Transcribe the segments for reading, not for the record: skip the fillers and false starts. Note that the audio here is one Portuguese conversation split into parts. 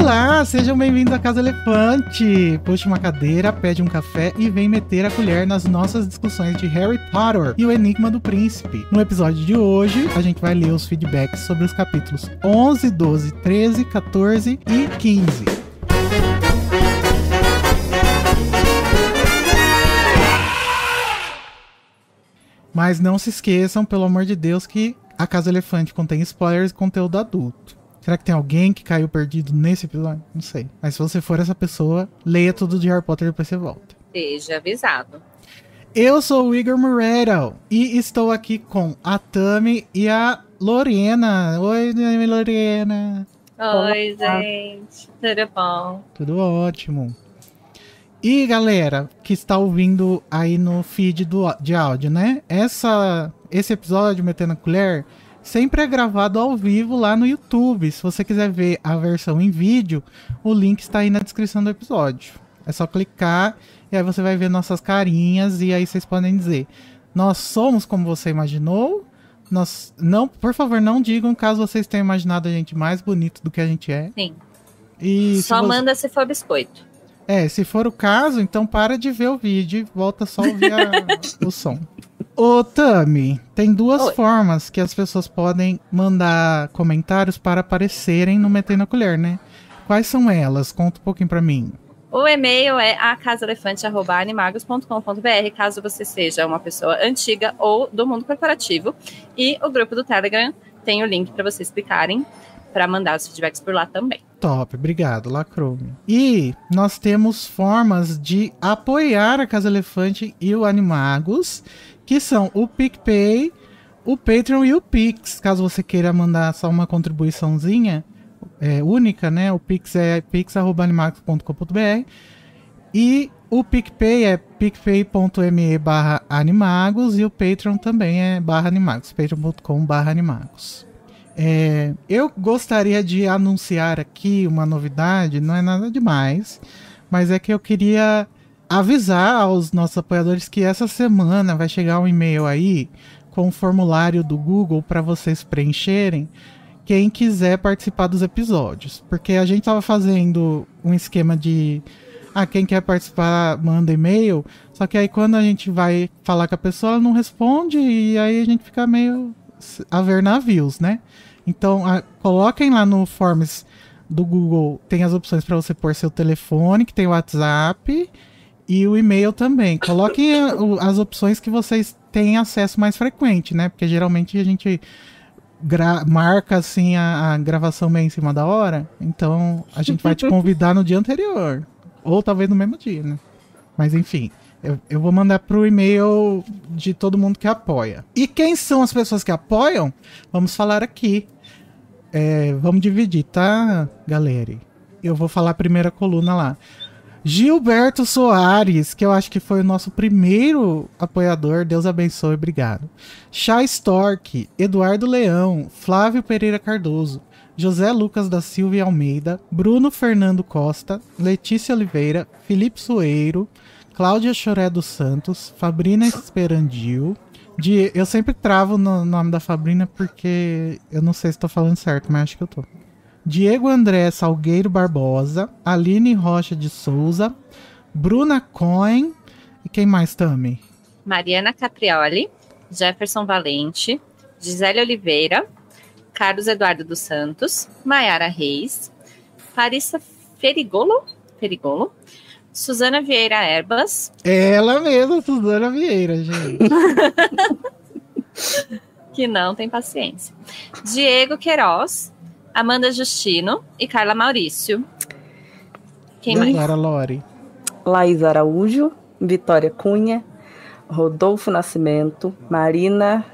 Olá, sejam bem-vindos à Casa Elefante. Puxe uma cadeira, pede um café e vem meter a colher nas nossas discussões de Harry Potter e o Enigma do Príncipe. No episódio de hoje, a gente vai ler os feedbacks sobre os capítulos 11, 12, 13, 14 e 15. Mas não se esqueçam, pelo amor de Deus, que a Casa Elefante contém spoilers e conteúdo adulto. Será que tem alguém que caiu perdido nesse episódio? Não sei. Mas se você for essa pessoa, leia tudo de Harry Potter e depois você volta. Seja avisado. Eu sou o Igor Moreira e estou aqui com a Tami e a Lorena. Oi, Lorena. Oi, gente. Tudo bom? Tudo ótimo. E galera que está ouvindo aí no feed de áudio, né? Esse episódio, Metendo a Colher, sempre é gravado ao vivo lá no YouTube. Se você quiser ver a versão em vídeo, o link está aí na descrição do episódio. É só clicar e aí você vai ver nossas carinhas e aí vocês podem dizer: nós somos como você imaginou. Não, por favor, não digam caso vocês tenham imaginado a gente mais bonito do que a gente é. Sim. E só manda se for biscoito. Se for o caso, então para de ver o vídeo e volta só a ouvir o som. Ô, Tami, tem duas formas que as pessoas podem mandar comentários para aparecerem no Metendo a Colher, né? Quais são elas? Conta um pouquinho pra mim. O e-mail é acasaelefante@animagos.com.br, caso você seja uma pessoa antiga ou do mundo corporativo. E o grupo do Telegram tem o link para vocês clicarem para mandar os feedbacks por lá também. Top, obrigado, lacrou. E nós temos formas de apoiar a Casa Elefante e o Animagos, que são o PicPay, o Patreon e o Pix. Caso você queira mandar só uma contribuiçãozinha única, né? O Pix é pix@animagos.com.br e o PicPay é picpay.me/animagos e o Patreon também é /animagos, patreon.com/animagos. Eu gostaria de anunciar aqui uma novidade, não é nada demais, mas é que eu queria avisar aos nossos apoiadores que essa semana vai chegar um e-mail aí com o formulário do Google para vocês preencherem, quem quiser participar dos episódios. Porque a gente estava fazendo um esquema de quem quer participar manda e-mail, só que aí quando a gente vai falar com a pessoa, ela não responde e aí a gente fica meio a ver navios, né? Então, coloquem lá no Forms do Google, tem as opções para você pôr seu telefone, que tem o WhatsApp, e o e-mail também. Coloquem as opções que vocês têm acesso mais frequente, né? Porque geralmente a gente marca assim a gravação meio em cima da hora, então a gente vai te convidar no dia anterior, ou talvez no mesmo dia, né? Mas enfim, eu vou mandar pro e-mail de todo mundo que apoia. E quem são as pessoas que apoiam? Vamos falar aqui. Vamos dividir, tá, galera? Eu vou falar a primeira coluna lá. Gilberto Soares, que eu acho que foi o nosso primeiro apoiador. Deus abençoe, obrigado. Chay Stork, Eduardo Leão, Flávio Pereira Cardoso, José Lucas da Silva e Almeida, Bruno Fernando Costa, Letícia Oliveira, Felipe Soeiro, Cláudia Choré dos Santos, Fabrina Esperandil. Eu sempre travo no nome da Fabrina porque eu não sei se estou falando certo, mas acho que eu tô. Diego André Salgueiro Barbosa, Aline Rocha de Souza, Bruna Cohen e quem mais, Tami? Mariana Caprioli, Jefferson Valente, Gisele Oliveira, Carlos Eduardo dos Santos, Maiara Reis, Parissa Ferigolo, Suzana Vieira Erbas. Ela mesma, Suzana Vieira, gente. Que não tem paciência. Diego Queiroz, Amanda Justino e Carla Maurício. Quem mais? Agora, Lori. Laís Araújo, Vitória Cunha, Rodolfo Nascimento, Marina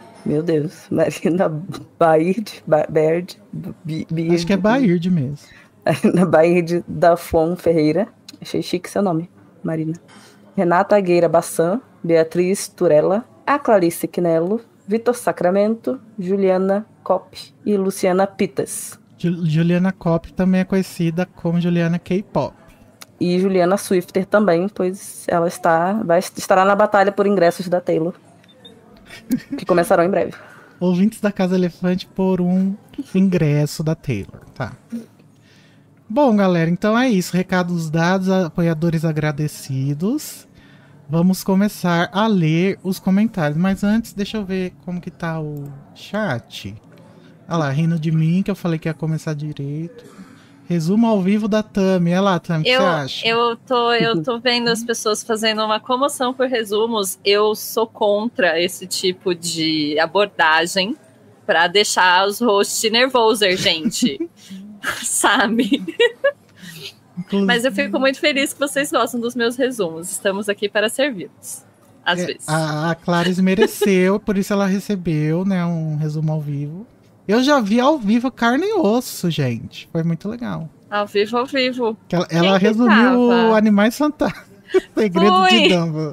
Baird, acho que é Baird mesmo. Marina Baird da Fon Ferreira. Achei chique seu nome, Marina. Renata Agueira Bassan, Beatriz Turella, a Clarice Quinello, Vitor Sacramento, Juliana Kopp e Luciana Pitas. Juliana Kopp também é conhecida como Juliana K-Pop. E Juliana Swifter também, pois ela estará na batalha por ingressos da Taylor, que começarão em breve. Ouvintes da Casa Elefante por um ingresso da Taylor, tá? Bom, galera, então é isso. Recados dados, apoiadores agradecidos. Vamos começar a ler os comentários. Mas antes, deixa eu ver como que tá o chat. Olha lá, rindo de mim, que eu falei que ia começar direito. Resumo ao vivo da Tami. Olha lá, Tami, o que você acha? Eu tô vendo as pessoas fazendo uma comoção por resumos. Eu sou contra esse tipo de abordagem pra deixar os hosts nervosos, gente. Sabe? Inclusive, Mas eu fico muito feliz que vocês gostam dos meus resumos. Estamos aqui para servi-los. Às vezes. a Clarice mereceu, por isso ela recebeu, né, um resumo ao vivo. Eu já vi ao vivo carne e osso, gente. Foi muito legal. Ao vivo, ao vivo. Ela resumiu o Animais Fantásticos. Segredo de Dumbledore.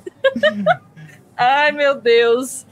Ai, meu Deus.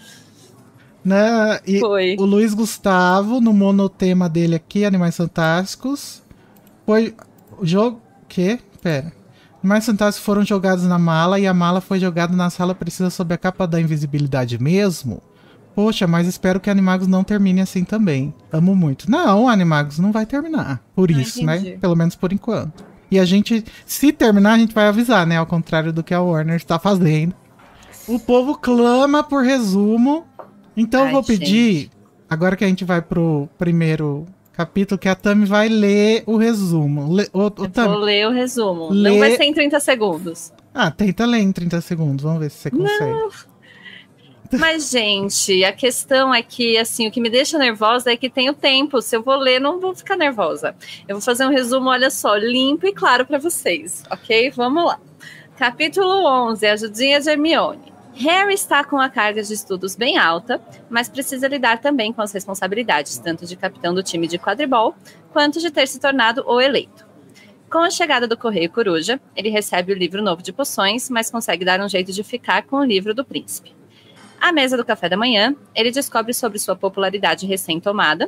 Né? E Foi. o Luiz Gustavo, no monotema dele aqui, Animais Fantásticos, foi o jogo... Quê? Pera. Animais Fantásticos foram jogados na mala e a mala foi jogada na sala precisa sob a capa da invisibilidade mesmo? Poxa, mas espero que Animagos não termine assim também. Amo muito. Não, Animagos não vai terminar. Por isso, entendi. né? Pelo menos por enquanto. E a gente, se terminar, a gente vai avisar, né? Ao contrário do que a Warner está fazendo. O povo clama por resumo. Então eu vou pedir, agora que a gente vai pro primeiro capítulo, que a Tami vai ler o resumo. Vou ler o resumo. Não vai ser em 30 segundos. Ah, tenta ler em 30 segundos. Vamos ver se você consegue. Não. Mas, gente, a questão é que, assim, o que me deixa nervosa é que tem o tempo. Se eu vou ler, não vou ficar nervosa. Eu vou fazer um resumo, olha só, limpo e claro para vocês, ok? Vamos lá. Capítulo 11, Ajudinha de Hermione. Harry está com a carga de estudos bem alta, mas precisa lidar também com as responsabilidades, tanto de capitão do time de quadribol, quanto de ter se tornado o eleito. Com a chegada do Correio Coruja, ele recebe o livro novo de poções, mas consegue dar um jeito de ficar com o livro do príncipe. À mesa do café da manhã, ele descobre sobre sua popularidade recém-retomada.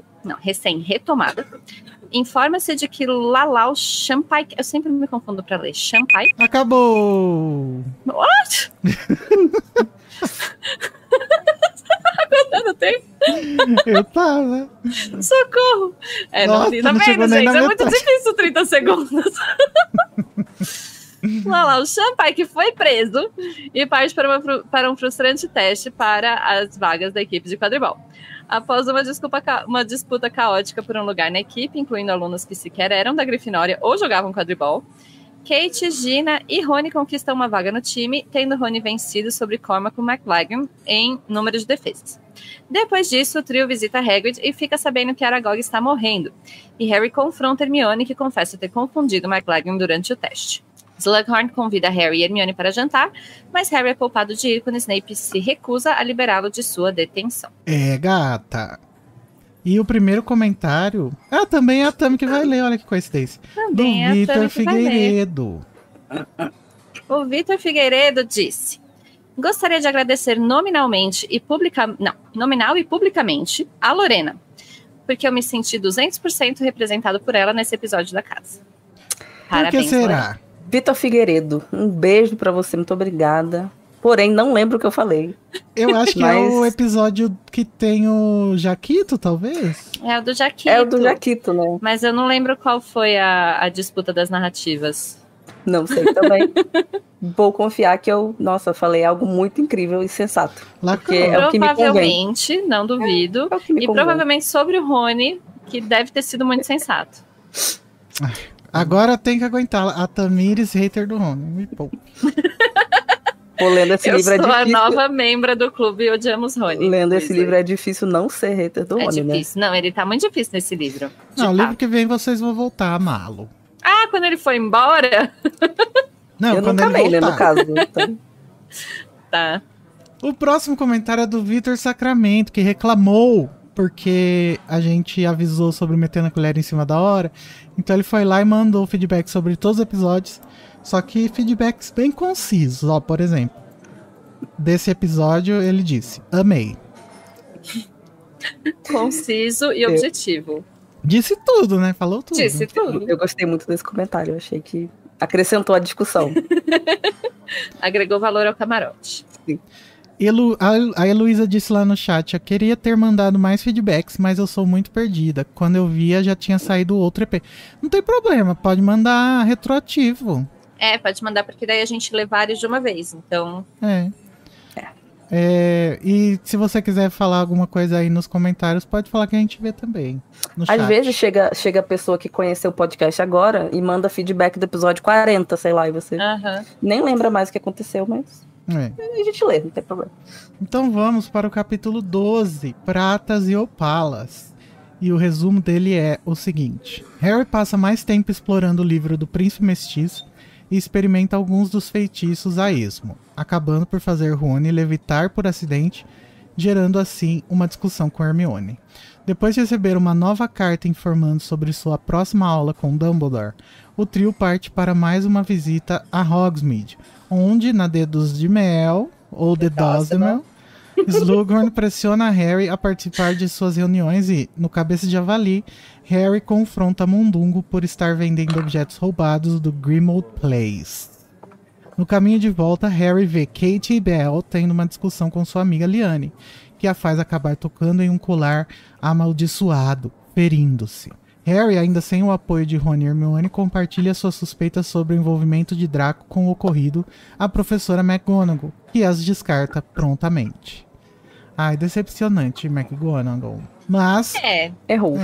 Informa-se de que Lalau Champai... Eu sempre me confundo para ler. Champai? Acabou! What? Não tem? Eu tava. Socorro! Nossa, não li, tá não chegou vendo, nem gente? na É muito metade. difícil 30 segundos. Lalau Champai, que foi preso e parte para um frustrante teste para as vagas da equipe de quadribol. Após uma disputa caótica por um lugar na equipe, incluindo alunos que sequer eram da Grifinória ou jogavam quadribol, Kate, Gina e Rony conquistam uma vaga no time, tendo Rony vencido sobre Cormac McLaggen em número de defesas. Depois disso, o trio visita Hagrid e fica sabendo que Aragog está morrendo, e Harry confronta Hermione, que confessa ter confundido McLaggen durante o teste. Slughorn convida Harry e Hermione para jantar, mas Harry é culpado de ir quando Snape se recusa a liberá-lo de sua detenção. É, gata. E o primeiro comentário... Ah, também é a Tami que vai ler, olha que coincidência. Também é a do Vitor Tami que vai ler. Figueiredo. O Vitor Figueiredo disse: gostaria de agradecer nominal e publicamente a Lorena, porque eu me senti 200% representado por ela nesse episódio da casa. Por que será? Lorena. Vitor Figueiredo, um beijo pra você, muito obrigada. Porém, não lembro o que eu falei. Eu acho que é o episódio que tem o Jaquito, talvez? É o do Jaquito. É o do Jaquito, né? Mas eu não lembro qual foi a disputa das narrativas. Não sei também. Vou confiar que eu, falei algo muito incrível e sensato. Porque é o que me convém. Provavelmente, não duvido. É o que me e convém. provavelmente sobre o Rony, que deve ter sido muito sensato. Agora tem que aguentar a Tamires, hater do Rony. Me poupa. Pô, lendo esse livro é Eu sou a difícil. nova membra do clube Odiamos Rony. Lendo esse livro é difícil não ser hater do Rony, né? difícil. Não, ele tá muito difícil nesse livro. Não, o De livro que vem vocês vão voltar a amá-lo. Ah, quando ele foi embora? Não, Eu quando nunca ele amei, né, voltar. no caso. Então, Tá. O próximo comentário é do Vitor Sacramento, que reclamou porque a gente avisou sobre metendo a colher em cima da hora. Então ele foi lá e mandou feedback sobre todos os episódios. Só que feedbacks bem concisos. Ó, por exemplo, desse episódio ele disse: amei. Conciso e objetivo. Disse tudo, né? Falou tudo. Disse tudo. eu gostei muito desse comentário. Eu achei que acrescentou a discussão. Agregou valor ao camarote. A Heloísa disse lá no chat, eu queria ter mandado mais feedbacks, mas eu sou muito perdida. Quando eu via, já tinha saído outro EP. Não tem problema, pode mandar retroativo. Pode mandar, porque daí a gente lê vários de uma vez, então... E se você quiser falar alguma coisa aí nos comentários, pode falar que a gente vê também. Às vezes chega a pessoa que conheceu o podcast agora e manda feedback do episódio 40, sei lá, e você nem lembra mais o que aconteceu, mas a gente lê, não tem problema. Então vamos para o capítulo 12, Pratas e Opalas. E o resumo dele é o seguinte: Harry passa mais tempo explorando o livro do Príncipe Mestiço e experimenta alguns dos feitiços a esmo, acabando por fazer Rony levitar por acidente, gerando assim uma discussão com Hermione. Depois de receber uma nova carta informando sobre sua próxima aula com Dumbledore, o trio parte para mais uma visita a Hogsmeade, onde, na Dedos de Mel, ou The Dosmel, Slughorn pressiona Harry a participar de suas reuniões e, no Cabeça de Javali, Harry confronta Mundungo por estar vendendo objetos roubados do Grimmauld Place. No caminho de volta, Harry vê Kate e Belle tendo uma discussão com sua amiga Liane, que a faz acabar tocando em um colar amaldiçoado, ferindo-se. Harry, ainda sem o apoio de Rony e Hermione, compartilha suas suspeitas sobre o envolvimento de Draco com o ocorrido à professora McGonagall, que as descarta prontamente. Ai, decepcionante, McGonagall. Mas... errou.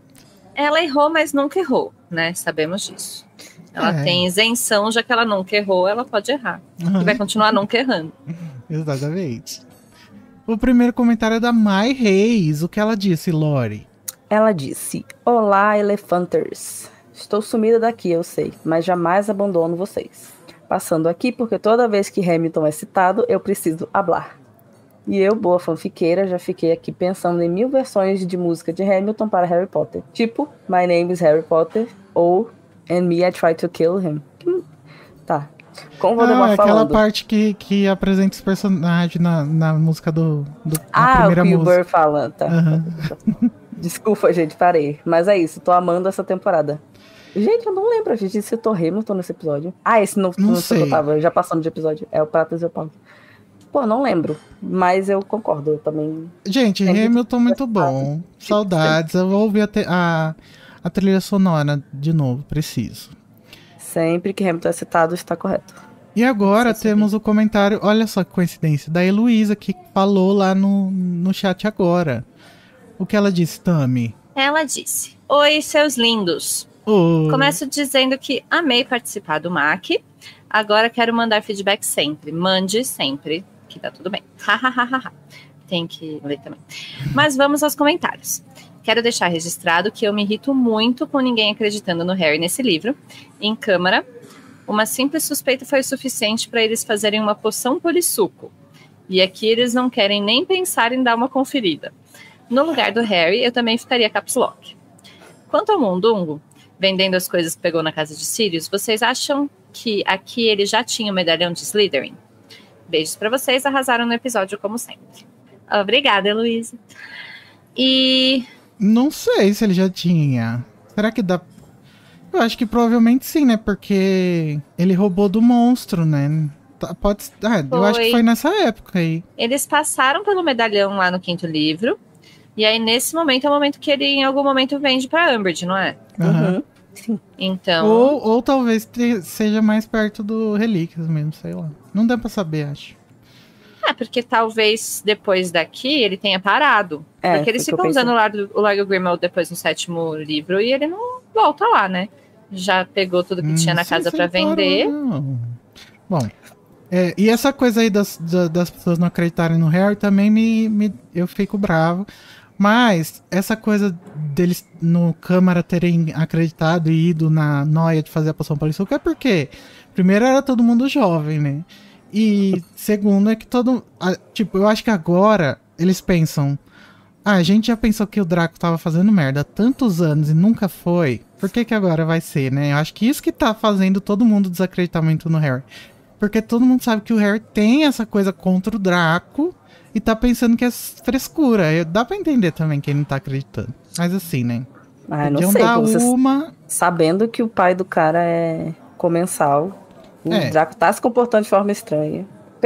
Ela errou, mas nunca errou, né? Sabemos disso. Ela tem isenção, já que ela nunca errou, ela pode errar. E vai continuar nunca errando. Exatamente. O primeiro comentário é da Mai Reis. O que ela disse, Lori? Ela disse: Olá, Elefanters. Estou sumida daqui, eu sei, mas jamais abandono vocês. Passando aqui porque toda vez que Hamilton é citado, eu preciso hablar. E eu, boa fanfiqueira, já fiquei aqui pensando em 1000 versões de música de Hamilton para Harry Potter. Tipo, My Name is Harry Potter ou And Me, I Try to Kill Him. Tá. Como vou demorar falando? Aquela parte que apresenta os personagens na música do na primeira o que música. O Burr fala. Tá. Desculpa, gente, parei. Mas é isso, tô amando essa temporada. Gente, eu não lembro, a gente citou Hamilton nesse episódio. Esse não sei que eu tava, já passando de episódio. É o Pratas e Opalas. Pô, não lembro, mas eu concordo, eu também... Gente, Hamilton muito bom. Saudades, eu vou ouvir a trilha sonora de novo, preciso. Sempre que Hamilton é citado, está correto. E agora temos o comentário, olha só que coincidência, da Heloísa, que falou lá no chat agora. O que ela disse, Tami? Ela disse: Oi, seus lindos. Começo dizendo que amei participar do MAC. Agora quero mandar feedback sempre. Mande sempre, que tá tudo bem. Tem que ler também. Mas vamos aos comentários. Quero deixar registrado que eu me irrito muito com ninguém acreditando no Harry nesse livro. Em câmara, uma simples suspeita foi o suficiente para eles fazerem uma poção polissuco. E aqui eles não querem nem pensar em dar uma conferida. No lugar do Harry, eu também ficaria caps lock. Quanto ao Mundungo, vendendo as coisas que pegou na casa de Sirius, vocês acham que aqui ele já tinha o medalhão de Slytherin? Beijos pra vocês, arrasaram no episódio como sempre. Obrigada, Heloísa. E... não sei se ele já tinha. Será que dá... eu acho que provavelmente sim, né? Porque ele roubou do monstro, né? Pode... eu acho que foi nessa época aí. Eles passaram pelo medalhão lá no 5º livro. E aí, nesse momento, é o momento que ele, em algum momento, vende pra Umbridge, não é? Sim. Então... Ou talvez seja mais perto do Relíquias mesmo, sei lá. Não dá pra saber, acho. Porque talvez depois daqui ele tenha parado. Porque eles ficam usando o Largo Grimmauld depois no 7º livro e ele não volta lá, né? Já pegou tudo que tinha na casa pra vender. Não. Bom, e essa coisa aí das pessoas não acreditarem no Harry também eu fico bravo. Mas essa coisa deles no Câmara terem acreditado e ido na noia de fazer a poção polissuco é porque, primeiro, era todo mundo jovem, né? E segundo é que eu acho que agora eles pensam, a gente já pensou que o Draco tava fazendo merda há tantos anos e nunca foi, por que agora vai ser, né? Eu acho que isso que tá fazendo todo mundo desacreditar muito no Harry. Porque todo mundo sabe que o Harry tem essa coisa contra o Draco e tá pensando que é frescura. Dá pra entender também que ele não tá acreditando. Mas assim, né? Não sei. Sabendo que o pai do cara é comensal, o Draco tá se comportando de forma estranha.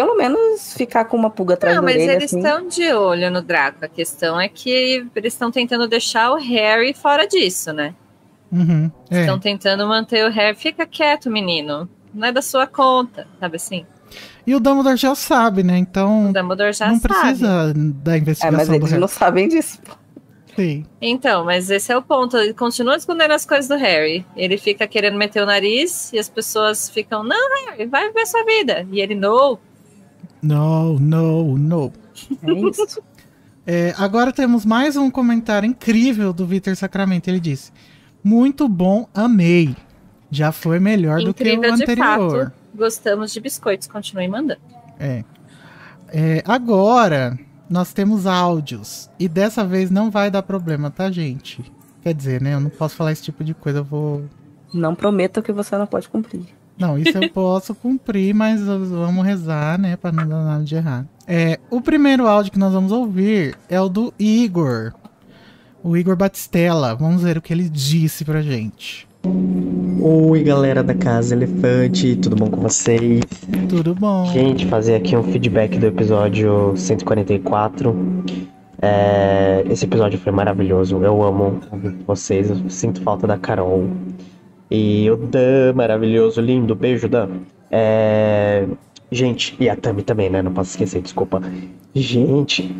pelo menos ficar com uma pulga atrás da Não, mas orelha. eles estão de olho no Draco. A questão é que eles estão tentando deixar o Harry fora disso, né? Uhum, Estão tentando manter o Harry. Fica quieto, menino. Não é da sua conta, sabe assim? E o Dumbledore já sabe, né? Então O Dumbledore já não sabe. precisa da investigação mas do eles Harry. não sabem disso. Sim. Então, mas esse é o ponto. Ele continua escondendo as coisas do Harry. Ele fica querendo meter o nariz e as pessoas ficam, não, Harry, vai viver sua vida. E ele, não. No. É isso. Agora temos mais um comentário incrível do Vitor Sacramento. Ele disse: muito bom, amei. Já foi melhor do que o Incrível de anterior. fato. Gostamos de biscoitos, continue mandando. Agora nós temos áudios. E dessa vez não vai dar problema, tá, gente? Quer dizer, né? Eu não posso falar esse tipo de coisa, eu vou... Não prometa que você não pode cumprir. Não, isso eu posso cumprir, mas vamos rezar, né? Pra não dar nada de errado. O primeiro áudio que nós vamos ouvir é o do Igor. O Igor Batistella. Vamos ver o que ele disse pra gente. Oi, galera da Casa Elefante, tudo bom com vocês? Tudo bom. Gente, fazer aqui um feedback do episódio 144. Esse episódio foi maravilhoso, eu amo vocês, eu sinto falta da Carol. E o Dan, maravilhoso, lindo, beijo, Dan. Gente, e a Tami também, né? Não posso esquecer, desculpa. Gente,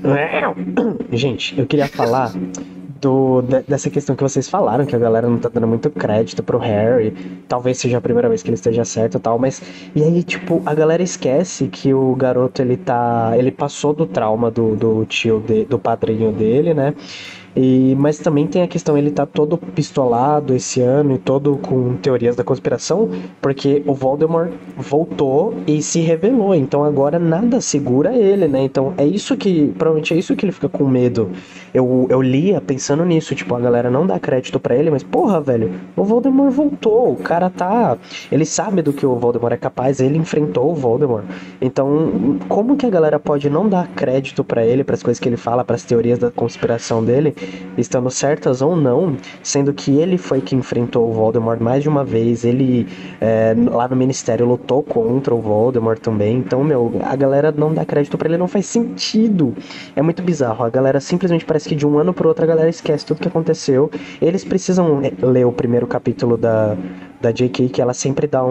eu queria falar dessa questão que vocês falaram, que a galera não tá dando muito crédito pro Harry. Talvez seja a primeira vez que ele esteja certo e tal, mas... E aí, tipo, a galera esquece que o garoto, ele passou do trauma do tio, do padrinho dele, né? Mas também tem a questão, ele tá todo pistolado esse ano e todo com teorias da conspiração, porque o Voldemort voltou e se revelou, então agora nada segura ele, né? Então provavelmente é isso que ele fica com medo. Eu lia pensando nisso, tipo, a galera não dá crédito pra ele, mas porra, velho, o Voldemort voltou, o cara ele sabe do que o Voldemort é capaz, ele enfrentou o Voldemort. Então, como que a galera pode não dar crédito pra ele, pras coisas que ele fala, pras teorias da conspiração dele, estando certas ou não, sendo que ele foi que enfrentou o Voldemort mais de uma vez, ele lá no Ministério lutou contra o Voldemort também, então, a galera não dá crédito pra ele, não faz sentido, é muito bizarro, a galera simplesmente parece que de um ano pro outro a galera esquece tudo que aconteceu, eles precisam ler o primeiro capítulo da J.K., que ela sempre dá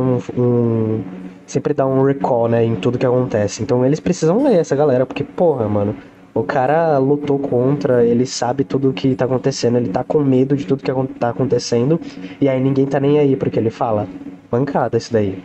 sempre dá um recall, né, em tudo que acontece, então eles precisam ler essa galera, porque, porra, mano, o cara lutou contra, ele sabe tudo o que tá acontecendo, ele tá com medo de tudo que tá acontecendo, e aí ninguém tá nem aí porque ele fala. Mancada isso daí.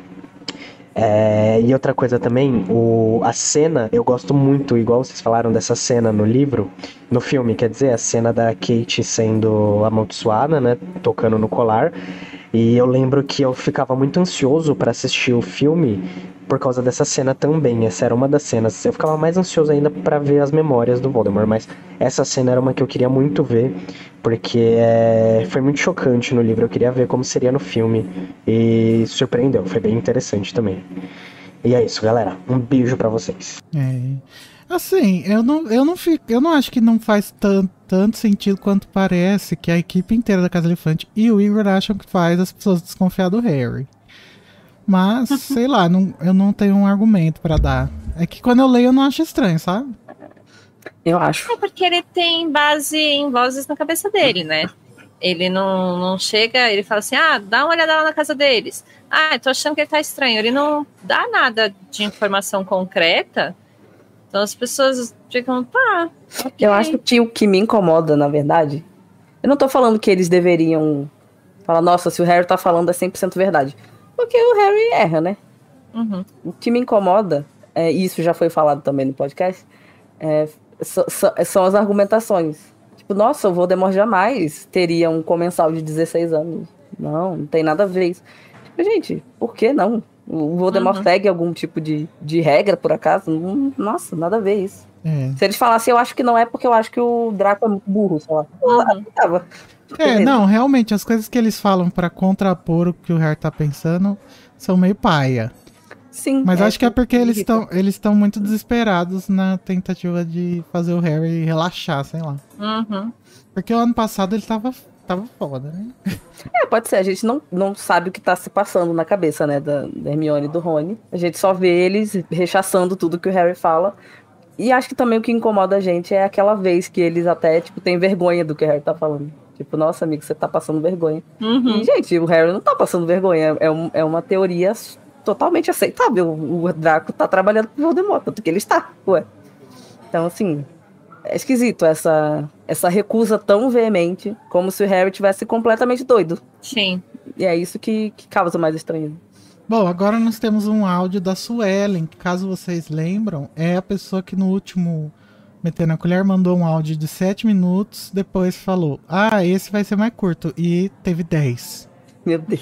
E outra coisa também, a cena, eu gosto muito, igual vocês falaram dessa cena no filme, quer dizer, a cena da Kate sendo amaldiçoada, né, tocando no colar, e eu lembro que eu ficava muito ansioso pra assistir o filme por causa dessa cena também. Essa era uma das cenas. Eu ficava mais ansioso ainda pra ver as memórias do Voldemort, mas essa cena era uma que eu queria muito ver, porque foi muito chocante no livro. Eu queria ver como seria no filme e surpreendeu. Foi bem interessante também. E é isso, galera. Um beijo pra vocês. Assim, eu não acho que não faz tanto sentido quanto parece que a equipe inteira da Casa Elefante e o Igor acham que faz as pessoas desconfiar do Harry. Mas, sei lá, eu não tenho um argumento pra dar. É que quando eu leio eu não acho estranho, sabe? Eu acho. É porque ele tem base em vozes na cabeça dele, né? Ele não chega, ele fala assim, dá uma olhada lá na casa deles. Tô achando que ele tá estranho. Ele não dá nada de informação concreta. Então as pessoas ficam, okay. Eu acho que o que me incomoda, na verdade, eu não tô falando que eles deveriam falar, nossa, se o Harry tá falando é 100% verdade. Porque o Harry erra, né? Uhum. O que me incomoda, e isso já foi falado também no podcast, são as argumentações. Tipo, nossa, o Voldemort jamais teria um comensal de 16 anos. Não tem nada a ver isso. Tipo, gente, por que não? O Voldemort segue algum tipo de regra, por acaso? Nossa, nada a ver isso. Se eles falassem, eu acho que não é porque eu acho que o Draco é muito burro, sei lá. Não, realmente, as coisas que eles falam pra contrapor o que o Harry tá pensando são meio paia. Sim. Mas acho que é porque eles estão muito desesperados na tentativa de fazer o Harry relaxar, sei lá. Uhum. Porque o ano passado ele tava tava foda, né? Pode ser. A gente não sabe o que tá se passando na cabeça, né, da Hermione e do Rony. A gente só vê eles rechaçando tudo que o Harry fala. E acho que também o que incomoda a gente é aquela vez que eles até, tipo, têm vergonha do que o Harry tá falando. Tipo, nossa, amigo, você tá passando vergonha. Uhum. E, gente, o Harry não tá passando vergonha. É uma teoria totalmente aceitável. O Draco tá trabalhando com o Voldemort, tanto que ele está, ué. Então, assim, é esquisito essa recusa tão veemente, como se o Harry tivesse completamente doido. Sim. E é isso que causa mais estranheza. Bom, agora nós temos um áudio da Suelen, que caso vocês lembram, é a pessoa que no último Metendo a Colher mandou um áudio de 7 minutos, depois falou, esse vai ser mais curto, e teve 10. Meu Deus.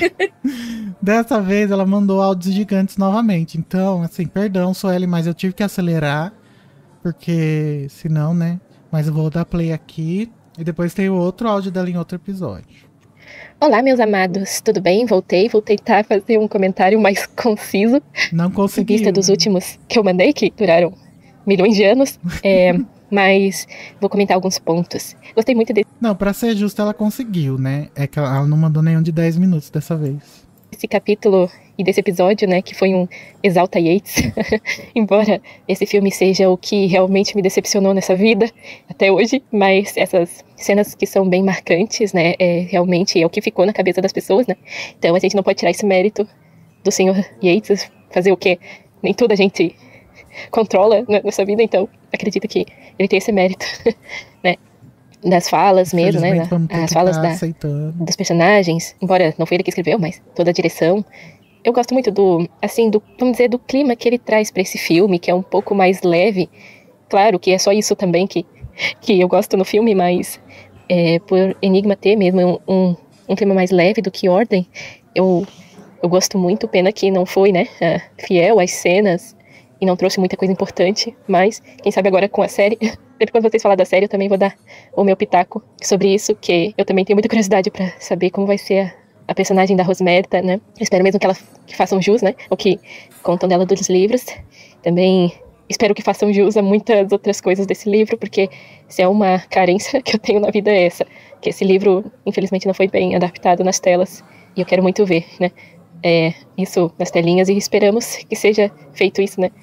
Dessa vez ela mandou áudios gigantes novamente, então, assim, perdão, Suelen, mas eu tive que acelerar, porque senão, né, mas eu vou dar play aqui, e depois tem o outro áudio dela em outro episódio. Olá, meus amados, tudo bem? Voltei, vou tentar fazer um comentário mais conciso. Não consegui. Em vista dos últimos que eu mandei, que duraram milhões de anos, mas vou comentar alguns pontos. Gostei muito desse... Não, pra ser justo, ela conseguiu, né? É que ela não mandou nenhum de 10 minutos dessa vez. Esse capítulo e desse episódio, né, que foi um Exalta Yates, embora esse filme seja o que realmente me decepcionou nessa vida até hoje, mas essas cenas que são bem marcantes, né, realmente é o que ficou na cabeça das pessoas, né, então a gente não pode tirar esse mérito do senhor Yates, fazer o quê? Nem tudo a gente controla na nossa vida, então acredito que ele tem esse mérito, né, das falas mesmo, né, as falas dos personagens, embora não foi ele que escreveu, mas toda a direção. Eu gosto muito vamos dizer, do clima que ele traz para esse filme, que é um pouco mais leve. Claro que é só isso também que eu gosto no filme, mas por Enigma ter mesmo um clima mais leve do que Ordem, eu gosto muito. Pena que não foi, né, fiel às cenas e não trouxe muita coisa importante, mas quem sabe agora com a série, sempre quando vocês falarem da série eu também vou dar o meu pitaco sobre isso, que eu também tenho muita curiosidade para saber como vai ser a personagem da Rosmerta, né? Eu espero mesmo que façam jus, né, o que contam dela dos livros. Também espero que façam jus a muitas outras coisas desse livro, porque se é uma carência que eu tenho na vida é essa, que esse livro infelizmente não foi bem adaptado nas telas, e eu quero muito ver, né, isso nas telinhas, e esperamos que seja feito isso, né.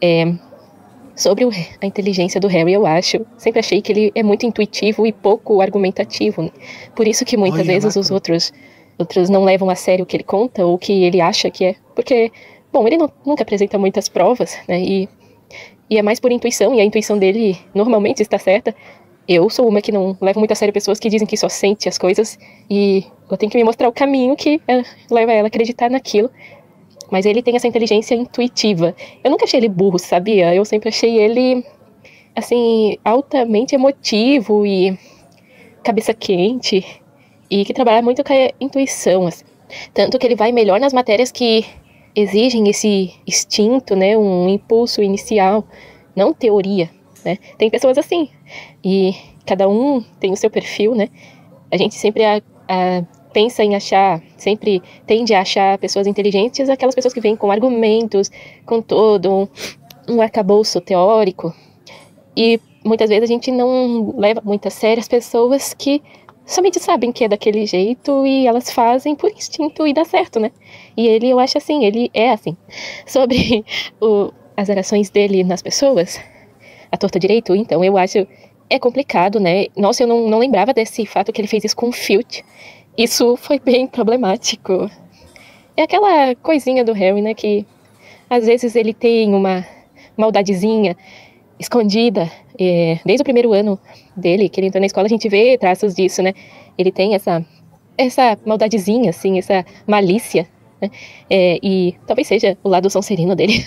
Sobre a inteligência do Harry, eu sempre achei que ele é muito intuitivo e pouco argumentativo, né? Por isso que muitas vezes os outros não levam a sério o que ele conta ou o que ele acha que é, porque, bom, ele nunca apresenta muitas provas, né, e é mais por intuição, e a intuição dele normalmente está certa. Eu sou uma que não leva muito a sério pessoas que dizem que só sente as coisas, e eu tenho que me mostrar o caminho que leva ela a acreditar naquilo. Mas ele tem essa inteligência intuitiva. Eu nunca achei ele burro, sabia? Eu sempre achei ele, assim, altamente emotivo e cabeça quente, e que trabalha muito com a intuição, assim. Tanto que ele vai melhor nas matérias que exigem esse instinto, né, um impulso inicial, não teoria, né? Tem pessoas assim, e cada um tem o seu perfil, né? A gente sempre pensa em sempre tende a achar pessoas inteligentes, aquelas pessoas que vêm com argumentos, com todo um arcabouço teórico, e muitas vezes a gente não leva muito a sério as pessoas que somente sabem que é daquele jeito e elas fazem por instinto e dá certo, né? E eu acho assim, ele é assim. Sobre as orações dele nas pessoas, a torta direito, então eu acho complicado, né? Nossa, eu não lembrava desse fato que ele fez isso com o Filch. Isso foi bem problemático. É aquela coisinha do Harry, né, que às vezes ele tem uma maldadezinha escondida. Desde o primeiro ano dele, que ele entrou na escola, a gente vê traços disso, né? Ele tem essa maldadezinha, assim, essa malícia, né? E talvez seja o lado Sonserino dele.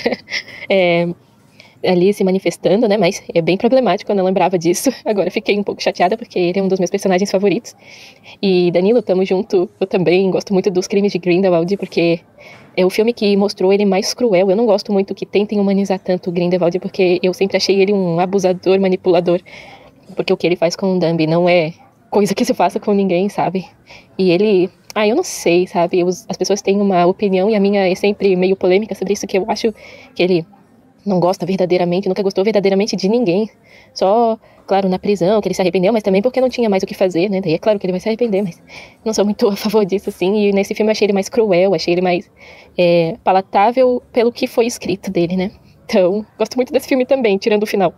Ali se manifestando, né, mas é bem problemático, eu não lembrava disso. Agora fiquei um pouco chateada, porque ele é um dos meus personagens favoritos. E Danilo, tamo junto, eu também gosto muito dos Crimes de Grindelwald, porque é o filme que mostrou ele mais cruel. Eu não gosto muito que tentem humanizar tanto o Grindelwald, porque eu sempre achei ele um abusador, manipulador, porque o que ele faz com o Dumby não é coisa que se faça com ninguém, sabe? E ele... eu não sei, sabe? As pessoas têm uma opinião, e a minha é sempre meio polêmica sobre isso, que eu acho que ele não gosta verdadeiramente, nunca gostou verdadeiramente de ninguém, só claro, na prisão, que ele se arrependeu, mas também porque não tinha mais o que fazer, né? Daí é claro que ele vai se arrepender, mas não sou muito a favor disso, assim. E nesse filme eu achei ele mais cruel, achei ele mais palatável pelo que foi escrito dele, né? Então, gosto muito desse filme também, tirando o final.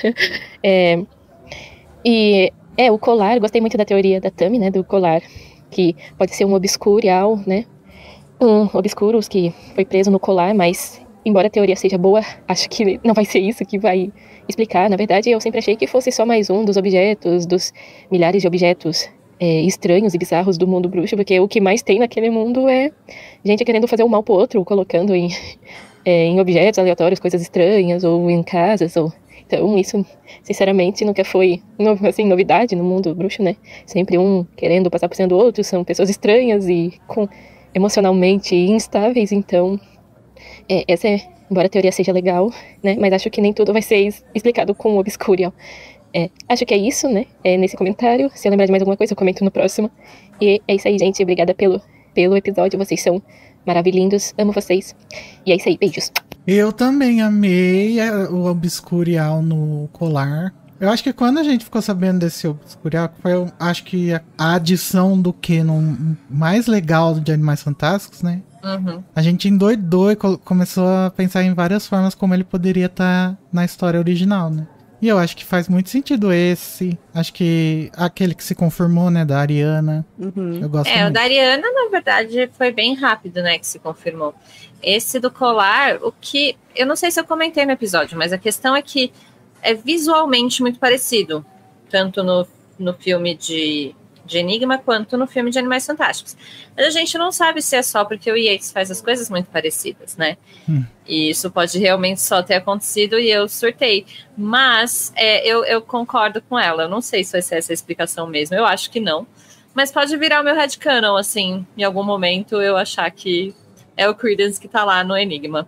O colar, gostei muito da teoria da Tami, né? Do colar, que pode ser um obscurial, né? Um obscuros que foi preso no colar, mas embora a teoria seja boa, acho que não vai ser isso que vai explicar. Na verdade, eu sempre achei que fosse só mais um dos objetos, dos milhares de objetos estranhos e bizarros do mundo bruxo, porque o que mais tem naquele mundo é gente querendo fazer um mal pro outro, colocando em objetos aleatórios, coisas estranhas, ou em casas, Então, isso, sinceramente, nunca foi assim, novidade no mundo bruxo, né? Sempre um querendo passar por cima do outro, são pessoas estranhas e emocionalmente instáveis, então embora a teoria seja legal, né, mas acho que nem tudo vai ser explicado com o Obscurial. Acho que é isso, né, nesse comentário. Se eu lembrar de mais alguma coisa, eu comento no próximo. E é isso aí, gente, obrigada pelo episódio, vocês são maravilhindos, amo vocês. E é isso aí, beijos. Eu também amei o Obscurial no colar. Eu acho que quando a gente ficou sabendo desse Obscurial, foi, acho que a adição do Canon mais legal de Animais Fantásticos, né? Uhum. A gente endoidou e começou a pensar em várias formas como ele poderia estar na história original, né? E eu acho que faz muito sentido esse. Acho que aquele que se confirmou, né, da Ariana. Uhum. Eu gosto muito. O da Ariana, na verdade, foi bem rápido, né, que se confirmou. Esse do colar, o que... Eu não sei se eu comentei no episódio, mas a questão é que é visualmente muito parecido. Tanto no filme de Enigma, quanto no filme de Animais Fantásticos. Mas a gente não sabe se é só porque o Yates faz as coisas muito parecidas, né? E isso pode realmente só ter acontecido e eu surtei. Mas eu concordo com ela. Eu não sei se vai ser essa a explicação mesmo. Eu acho que não. Mas pode virar o meu headcanon, assim, em algum momento eu achar que é o Credence que tá lá no Enigma.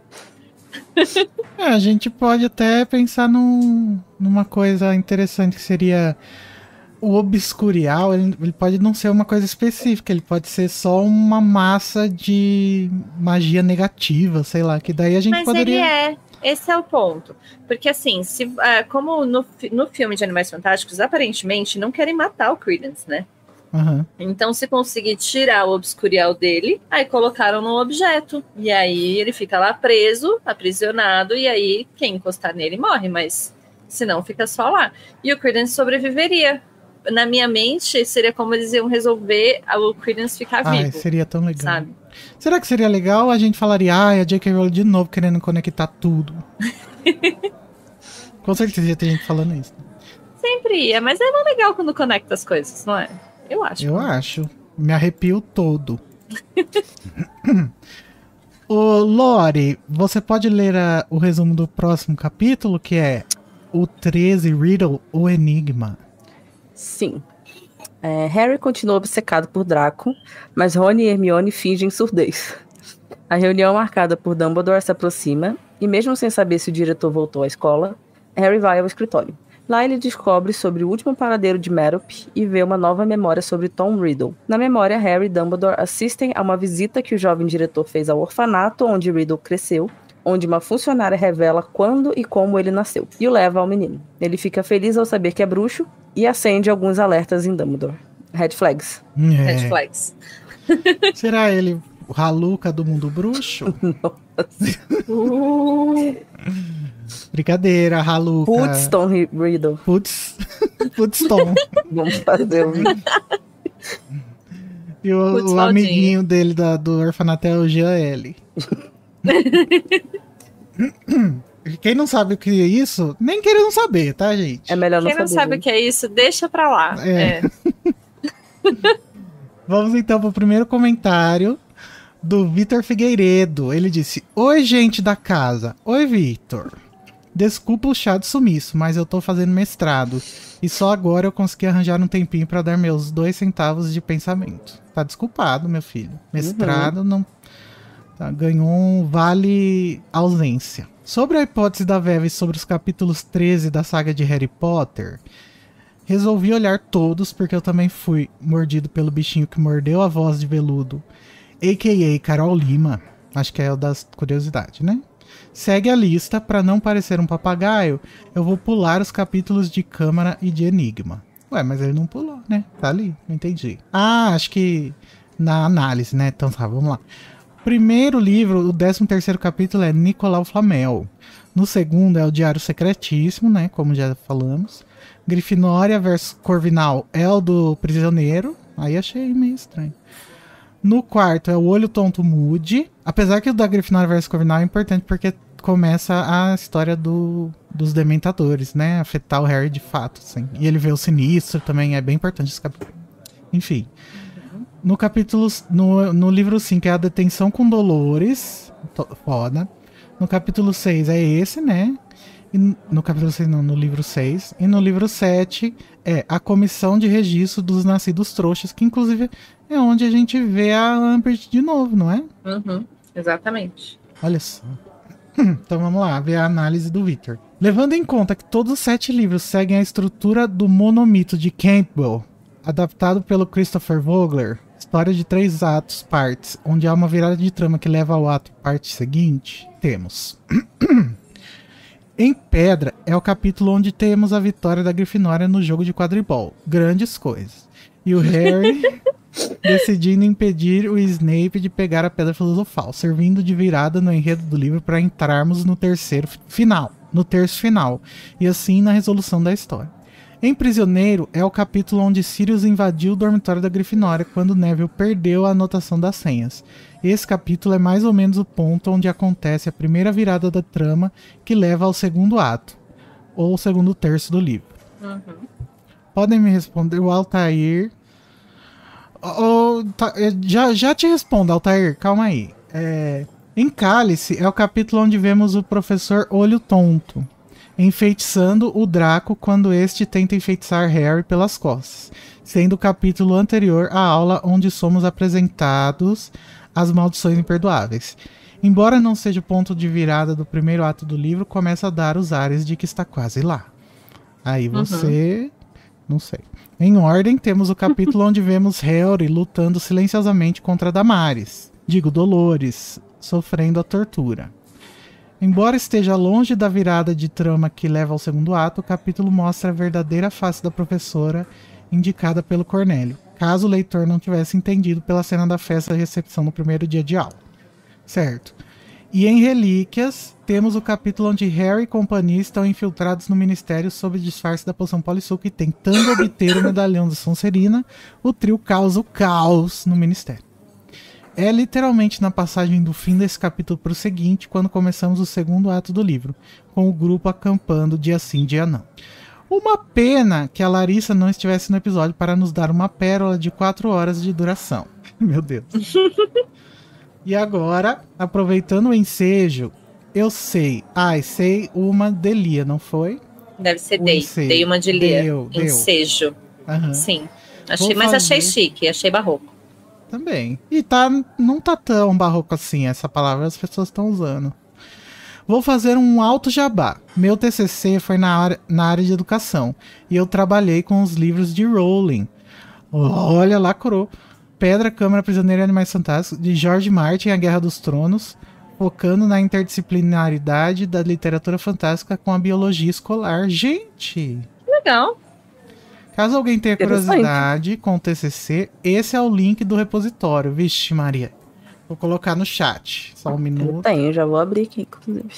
A gente pode até pensar numa coisa interessante que seria... O Obscurial, ele pode não ser uma coisa específica, ele pode ser só uma massa de magia negativa, sei lá, que daí a gente poderia... Mas esse é o ponto. Porque assim, como no filme de Animais Fantásticos, aparentemente não querem matar o Credence, né? Uhum. Então, se conseguir tirar o Obscurial dele, aí colocaram num objeto. E aí ele fica lá preso, aprisionado, e aí quem encostar nele morre, mas se não, fica só lá. E o Credence sobreviveria. Na minha mente, seria como eles iam resolver o Credence ficar vivo. Seria tão legal. Sabe? Será que seria legal? A gente falaria, a J.K. Rowling de novo querendo conectar tudo. Com certeza tem gente falando isso. Sempre ia, mas é mais legal quando conecta as coisas, não é? Eu acho. Eu acho. Me arrepio todo. Ô, Lore, você pode ler o resumo do próximo capítulo, que é o 13 Riddle, o Enigma. Sim. Harry continua obcecado por Draco, mas Rony e Hermione fingem surdez. A reunião marcada por Dumbledore se aproxima, e mesmo sem saber se o diretor voltou à escola, Harry vai ao escritório. Lá ele descobre sobre o último paradeiro de Merop e vê uma nova memória sobre Tom Riddle. Na memória, Harry e Dumbledore assistem a uma visita que o jovem diretor fez ao orfanato onde Riddle cresceu, onde uma funcionária revela quando e como ele nasceu, e o leva ao menino. Ele fica feliz ao saber que é bruxo e acende alguns alertas em Dumbledore. Red flags. Red flags. Será ele o Haluca do mundo bruxo? Brincadeira, Haluca. Putz, Tom Riddle. Putz, Tom. Vamos fazer E o amiguinho dele do orfanato é o GL. Quem não sabe o que é isso, nem querendo saber, tá, gente? É melhor não saber. Quem não sabe né? o que é isso, deixa pra lá. Vamos então pro primeiro comentário do Vitor Figueiredo. Ele disse: oi, gente da casa. Oi, Vitor. Desculpa o chá de sumiço, mas eu tô fazendo mestrado. E só agora eu consegui arranjar um tempinho pra dar meus 2 centavos de pensamento. Tá desculpado, meu filho. Mestrado não... Tá, ganhou um vale ausência. Sobre a hipótese da Veve sobre os capítulos 13 da saga de Harry Potter, resolvi olhar todos porque eu também fui mordido pelo bichinho que mordeu a voz de veludo, a.k.a. Carol Lima. Acho que é o das curiosidades, né? Segue a lista, para não parecer um papagaio, eu vou pular os capítulos de Câmara e de Enigma. Ué, mas ele não pulou, né? Tá ali, não entendi. Ah, acho que na análise, né? Então tá, vamos lá. Primeiro livro, o 13º capítulo é Nicolau Flamel. No segundo é o Diário Secretíssimo, né? Como já falamos. Grifinória versus Corvinal é o do Prisioneiro. Aí achei meio estranho. No quarto é o Olho Tonto Mude. Apesar que o da Grifinória versus Corvinal é importante porque começa a história dos Dementadores, né? Afetar o Harry de fato, assim. E ele vê o Sinistro também, é bem importante esse capítulo. Enfim. No capítulo... No livro 5 é a Detenção com Dolores. Foda. No capítulo 6 é esse, né? E no capítulo 6 não, no livro 6. E no livro 7 é a Comissão de Registro dos Nascidos Trouxas, que inclusive é onde a gente vê a Umbridge de novo, não é? Uhum, exatamente. Olha só. Então vamos lá, ver a análise do Victor. Levando em conta que todos os 7 livros seguem a estrutura do monomito de Campbell, adaptado pelo Christopher Vogler, história de 3 atos, partes, onde há uma virada de trama que leva ao ato parte seguinte, temos... Em Pedra é o capítulo onde temos a vitória da Grifinória no jogo de quadribol. Grandes coisas. E o Harry decidindo impedir o Snape de pegar a Pedra Filosofal, servindo de virada no enredo do livro para entrarmos no terço final, e assim na resolução da história. Em Prisioneiro é o capítulo onde Sirius invadiu o dormitório da Grifinória quando Neville perdeu a anotação das senhas. Esse capítulo é mais ou menos o ponto onde acontece a primeira virada da trama que leva ao segundo ato, ou o segundo terço do livro. Uhum. Podem me responder, o Altair... já te respondo, Altair, calma aí. Em Cálice é o capítulo onde vemos o professor Olho Tonto enfeitiçando o Draco quando este tenta enfeitiçar Harry pelas costas, sendo o capítulo anterior à aula onde somos apresentados as maldições imperdoáveis. Embora não seja o ponto de virada do primeiro ato do livro, começa a dar os ares de que está quase lá. Aí você... Não sei. Em ordem, temos o capítulo onde vemos Harry lutando silenciosamente contra Damares. Dolores, sofrendo a tortura. Embora esteja longe da virada de trama que leva ao segundo ato, o capítulo mostra a verdadeira face da professora indicada pelo Cornélio, caso o leitor não tivesse entendido pela cena da festa de recepção no primeiro dia de aula. Certo. E em Relíquias, temos o capítulo onde Harry e companhia estão infiltrados no Ministério sob disfarce da poção Polissuco e tentando obter o medalhão da Sonserina, o trio causa o caos no Ministério. É literalmente na passagem do fim desse capítulo para o seguinte, quando começamos o segundo ato do livro, com o grupo acampando dia sim, dia não. Uma pena que a Larissa não estivesse no episódio para nos dar uma pérola de 4 horas de duração. Meu Deus. E agora, aproveitando o ensejo, eu sei. Sei uma de Lia, não foi? Deve ser dei uma de Lia. Ensejo. Uhum. Sim. Achei chique, achei barroco. Também. E não tá tão barroco assim essa palavra, as pessoas estão usando. Vou fazer um alto jabá. Meu TCC foi na área de educação. E eu trabalhei com os livros de Rowling. Olha, lacrou. Pedra, Câmara, Prisioneiro e Animais Fantásticos, de George Martin, A Guerra dos Tronos, focando na interdisciplinaridade da literatura fantástica com a biologia escolar. Gente! Legal. Caso alguém tenha curiosidade com o TCC, esse é o link do repositório. Vixe, Maria. Vou colocar no chat. Só um minuto. Eu já vou abrir aqui, inclusive.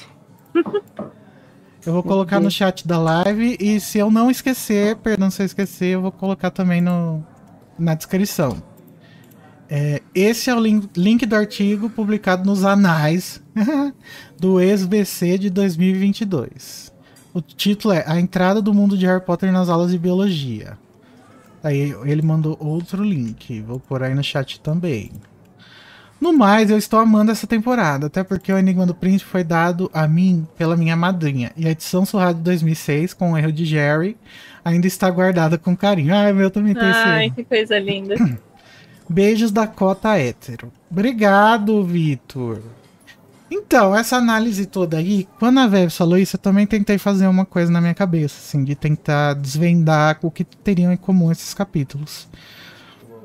Eu vou colocar no chat da live e se eu não esquecer, se eu esquecer, eu vou colocar também na descrição. Esse é o link do artigo publicado nos anais do ex-BC de 2022. O título é A Entrada do Mundo de Harry Potter nas Aulas de Biologia. Aí ele mandou outro link. Vou pôr aí no chat também. No mais, eu estou amando essa temporada. Até porque o Enigma do Príncipe foi dado a mim pela minha madrinha. E a edição surrada de 2006, com o erro de Jerry, ainda está guardada com carinho. Ai, meu, também tem esse erro. Ai, que coisa linda. Beijos da cota hétero. Obrigado, Vitor. Então, essa análise toda aí, quando a Vev falou isso, eu também tentei fazer uma coisa na minha cabeça, assim, de tentar desvendar o que teriam em comum esses capítulos.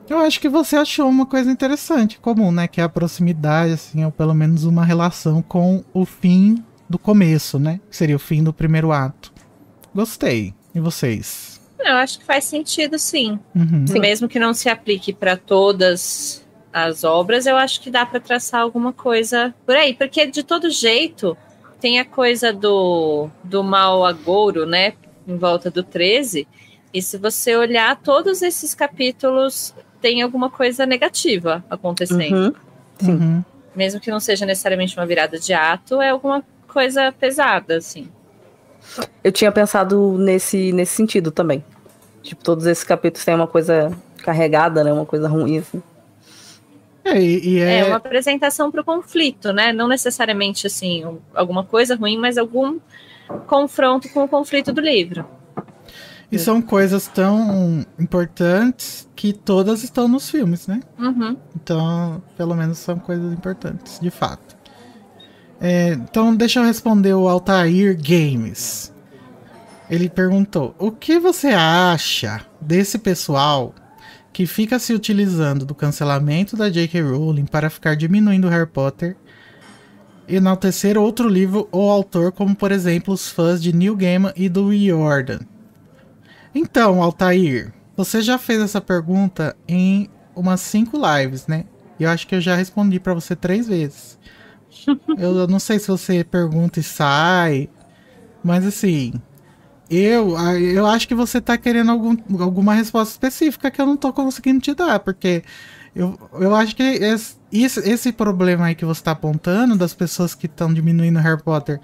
Eu acho que você achou uma coisa interessante, comum, né? Que é a proximidade, assim, ou pelo menos uma relação com o fim do começo, né? Que seria o fim do primeiro ato. Gostei. E vocês? Eu acho que faz sentido, sim. Uhum. Sim. Mesmo que não se aplique para todas as obras, eu acho que dá para traçar alguma coisa por aí. Porque, de todo jeito, tem a coisa do mal agouro, né? Em volta do 13. E se você olhar, todos esses capítulos tem alguma coisa negativa acontecendo. Uhum. Sim. Uhum. Mesmo que não seja necessariamente uma virada de ato, é alguma coisa pesada, assim. Eu tinha pensado nesse sentido também. Tipo, todos esses capítulos têm uma coisa carregada, né? Uma coisa ruim, assim. É uma apresentação para o conflito, né? Não necessariamente, assim, alguma coisa ruim, mas algum confronto com o conflito do livro. E são coisas tão importantes que todas estão nos filmes, né? Uhum. Então, pelo menos são coisas importantes, de fato. Então, deixa eu responder o Altair Games. Ele perguntou: o que você acha desse pessoal que fica se utilizando do cancelamento da J.K. Rowling para ficar diminuindo Harry Potter, enaltecer outro livro ou autor, como por exemplo os fãs de Neil Gaiman e do Riordan? Então, Altair, você já fez essa pergunta em umas 5 lives, né? E eu acho que eu já respondi pra você 3 vezes. Eu não sei se você pergunta e sai, mas assim, eu acho que você tá querendo alguma resposta específica que eu não tô conseguindo te dar, porque eu acho que esse problema aí que você tá apontando, das pessoas que estão diminuindo Harry Potter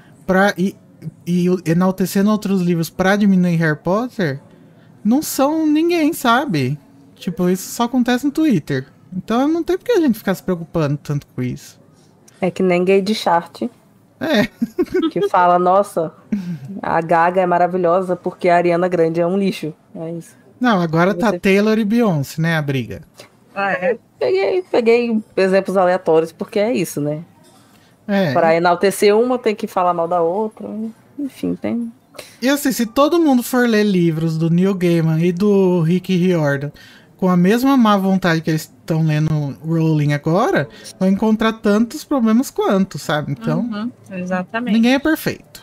e enaltecendo outros livros pra diminuir Harry Potter, não são ninguém, sabe? Tipo, isso só acontece no Twitter. Então não tem por que a gente ficar se preocupando tanto com isso. É que nem gay de chart. Que fala, nossa, a Gaga é maravilhosa porque a Ariana Grande é um lixo. É isso. Não, agora tá Taylor e Beyoncé, né, a briga. Ah, é? Peguei exemplos aleatórios porque é isso, né? Pra enaltecer uma, tem que falar mal da outra. Enfim, tem. E assim, se todo mundo for ler livros do Neil Gaiman e do Rick Riordan com a mesma má vontade que eles estão lendo Rowling agora, vão encontrar tantos problemas quanto, sabe? Então, exatamente. ninguém é perfeito.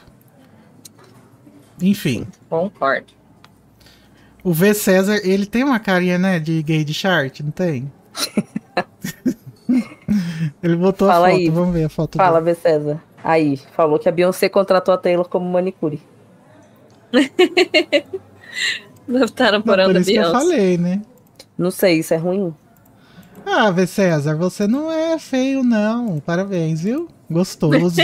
Enfim. Concordo. O V. César, ele tem uma carinha, né, de gay de chart, não tem? Ele botou Fala a foto, aí. vamos ver a foto Fala, dele. V. César. Aí, falou que a Beyoncé contratou a Taylor como manicure. Botaram Não, por por onda isso que eu Beyoncé. falei, né? Não sei, isso é ruim? Ah, V. César, você não é feio, não. Parabéns, viu? Gostoso.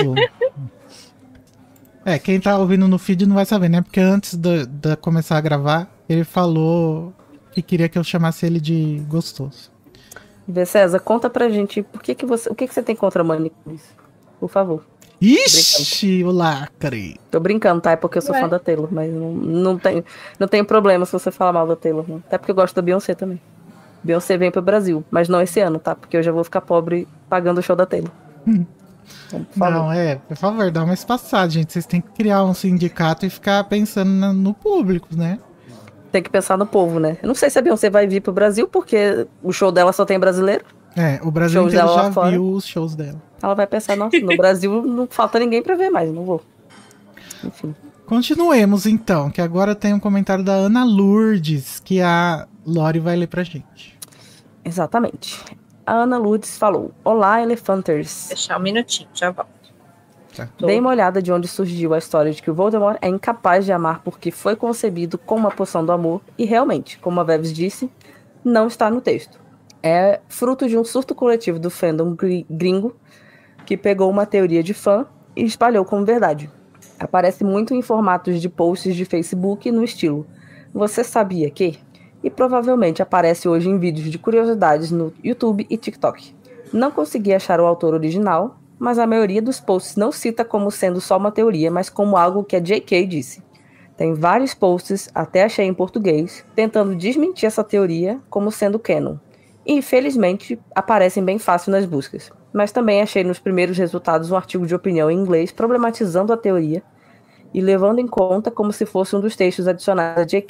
Quem tá ouvindo no feed não vai saber, né? Porque antes de começar a gravar, ele falou que queria que eu chamasse ele de gostoso. V. César, conta pra gente o que você tem contra manicures? Por favor. Ixi, o lacre. Tô brincando, tá? É porque eu sou fã da Taylor, mas não tem problema se você falar mal da Taylor, não. Até porque eu gosto da Beyoncé também. Beyoncé vem pro Brasil, mas não esse ano, tá? Porque eu já vou ficar pobre pagando o show da Taylor. Então, por favor. Não, por favor, dá uma espaçada, gente. Vocês têm que criar um sindicato e ficar pensando no público, né? Tem que pensar no povo, né? Eu não sei se a Beyoncé vai vir pro Brasil, porque o show dela só tem brasileiro. O Brasil Shows inteiro dela lá já fora. viu os shows dela. Ela vai pensar, nossa, no Brasil não falta ninguém pra ver mais, não vou. Enfim. Continuemos então, que agora tem um comentário da Ana Lourdes, que a Lori vai ler pra gente. Exatamente. A Ana Lourdes falou: Olá, Elefanters. Deixar um minutinho, já volto. Dei uma olhada de onde surgiu a história de que o Voldemort é incapaz de amar porque foi concebido com uma poção do amor e realmente, como a Veves disse, não está no texto. É fruto de um surto coletivo do fandom gringo que pegou uma teoria de fã e espalhou como verdade. Aparece muito em formatos de posts de Facebook no estilo "Você sabia que?" e provavelmente aparece hoje em vídeos de curiosidades no YouTube e TikTok. Não consegui achar o autor original, mas a maioria dos posts não cita como sendo só uma teoria, mas como algo que a J.K. disse. Tem vários posts, até achei em português, tentando desmentir essa teoria como sendo canon. E, infelizmente, aparecem bem fácil nas buscas. Mas também achei nos primeiros resultados um artigo de opinião em inglês problematizando a teoria e levando em conta como se fosse um dos textos adicionados a J.K.,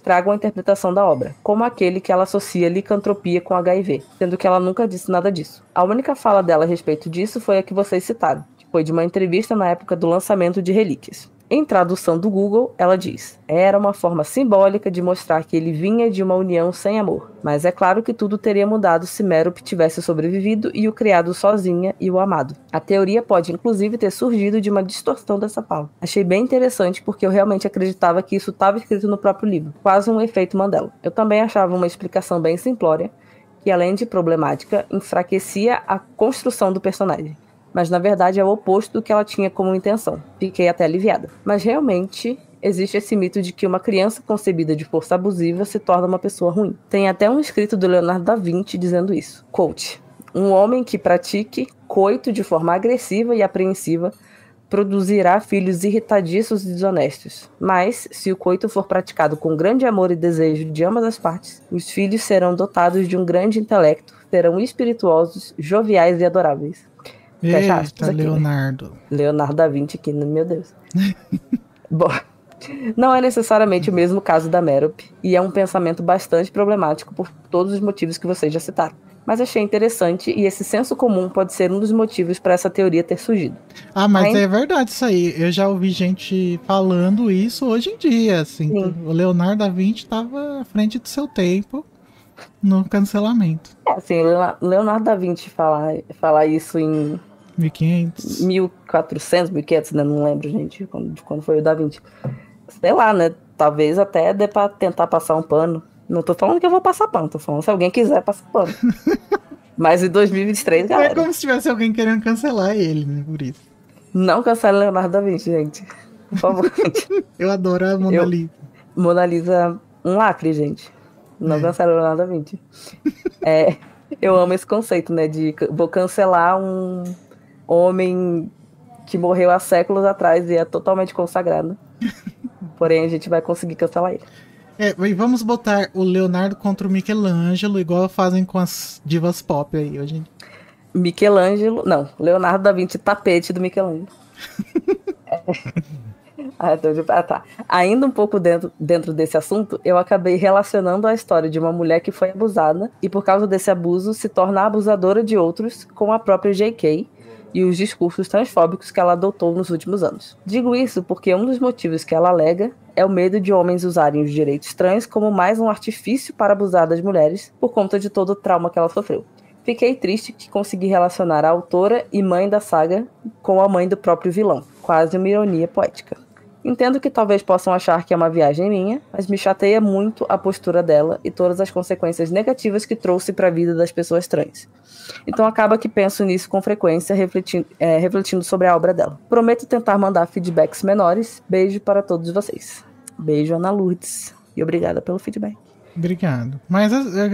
tragam a interpretação da obra, como aquele que ela associa licantropia com HIV, sendo que ela nunca disse nada disso. A única fala dela a respeito disso foi a que vocês citaram, que foi de uma entrevista na época do lançamento de Relíquias. Em tradução do Google, ela diz: era uma forma simbólica de mostrar que ele vinha de uma união sem amor. Mas é claro que tudo teria mudado se Merope tivesse sobrevivido e o criado sozinha e o amado. A teoria pode inclusive ter surgido de uma distorção dessa fala. Achei bem interessante porque eu realmente acreditava que isso estava escrito no próprio livro, quase um efeito Mandela. Eu também achava uma explicação bem simplória, que além de problemática, enfraquecia a construção do personagem. Mas na verdade é o oposto do que ela tinha como intenção. Fiquei até aliviada. Mas realmente existe esse mito de que uma criança concebida de força abusiva se torna uma pessoa ruim. Tem até um escrito do Leonardo da Vinci dizendo isso. Quote: um homem que pratique coito de forma agressiva e apreensiva produzirá filhos irritadiços e desonestos. Mas, se o coito for praticado com grande amor e desejo de ambas as partes, os filhos serão dotados de um grande intelecto, serão espirituosos, joviais e adoráveis. Eita, aqui, Leonardo. Né? Leonardo da Vinci aqui, meu Deus. Bom, não é necessariamente o mesmo caso da Merope, e é um pensamento bastante problemático por todos os motivos que vocês já citaram. Mas achei interessante, e esse senso comum pode ser um dos motivos para essa teoria ter surgido. Ah, mas é verdade isso aí. Eu já ouvi gente falando isso hoje em dia, assim. Sim. O Leonardo da Vinci estava à frente do seu tempo no cancelamento. Assim, Leonardo da Vinci falar isso em 1500. 1400, 1500, né? Não lembro, gente, de quando foi o da Vinci. Sei lá, né? Talvez até dê pra tentar passar um pano. Não tô falando que eu vou passar pano, tô falando se alguém quiser passar pano. Mas em 2023, galera... É como se tivesse alguém querendo cancelar ele, né? Por isso. Não cancele Leonardo da Vinci, gente. Por favor. Eu adoro a Mona Lisa. Mona Lisa, um lacre, gente. Não cancela Leonardo da Vinci. Eu amo esse conceito, né? De vou cancelar um homem que morreu há séculos atrás e é totalmente consagrado. Porém, a gente vai conseguir cancelar ele. E vamos botar o Leonardo contra o Michelangelo, igual fazem com as divas pop aí hoje. Michelangelo... Não, Leonardo da Vinci, tapete do Michelangelo. Tá. Ainda um pouco dentro desse assunto, eu acabei relacionando a história de uma mulher que foi abusada e por causa desse abuso se torna abusadora de outros com a própria J.K. e os discursos transfóbicos que ela adotou nos últimos anos. Digo isso porque um dos motivos que ela alega é o medo de homens usarem os direitos trans como mais um artifício para abusar das mulheres por conta de todo o trauma que ela sofreu. Fiquei triste que consegui relacionar a autora e mãe da saga com a mãe do próprio vilão, quase uma ironia poética. Entendo que talvez possam achar que é uma viagem minha, mas me chateia muito a postura dela e todas as consequências negativas que trouxe para a vida das pessoas trans. Então acaba que penso nisso com frequência, refletindo sobre a obra dela. Prometo tentar mandar feedbacks menores. Beijo para todos vocês. Beijo, Ana Lourdes. E obrigada pelo feedback. Obrigado. Mas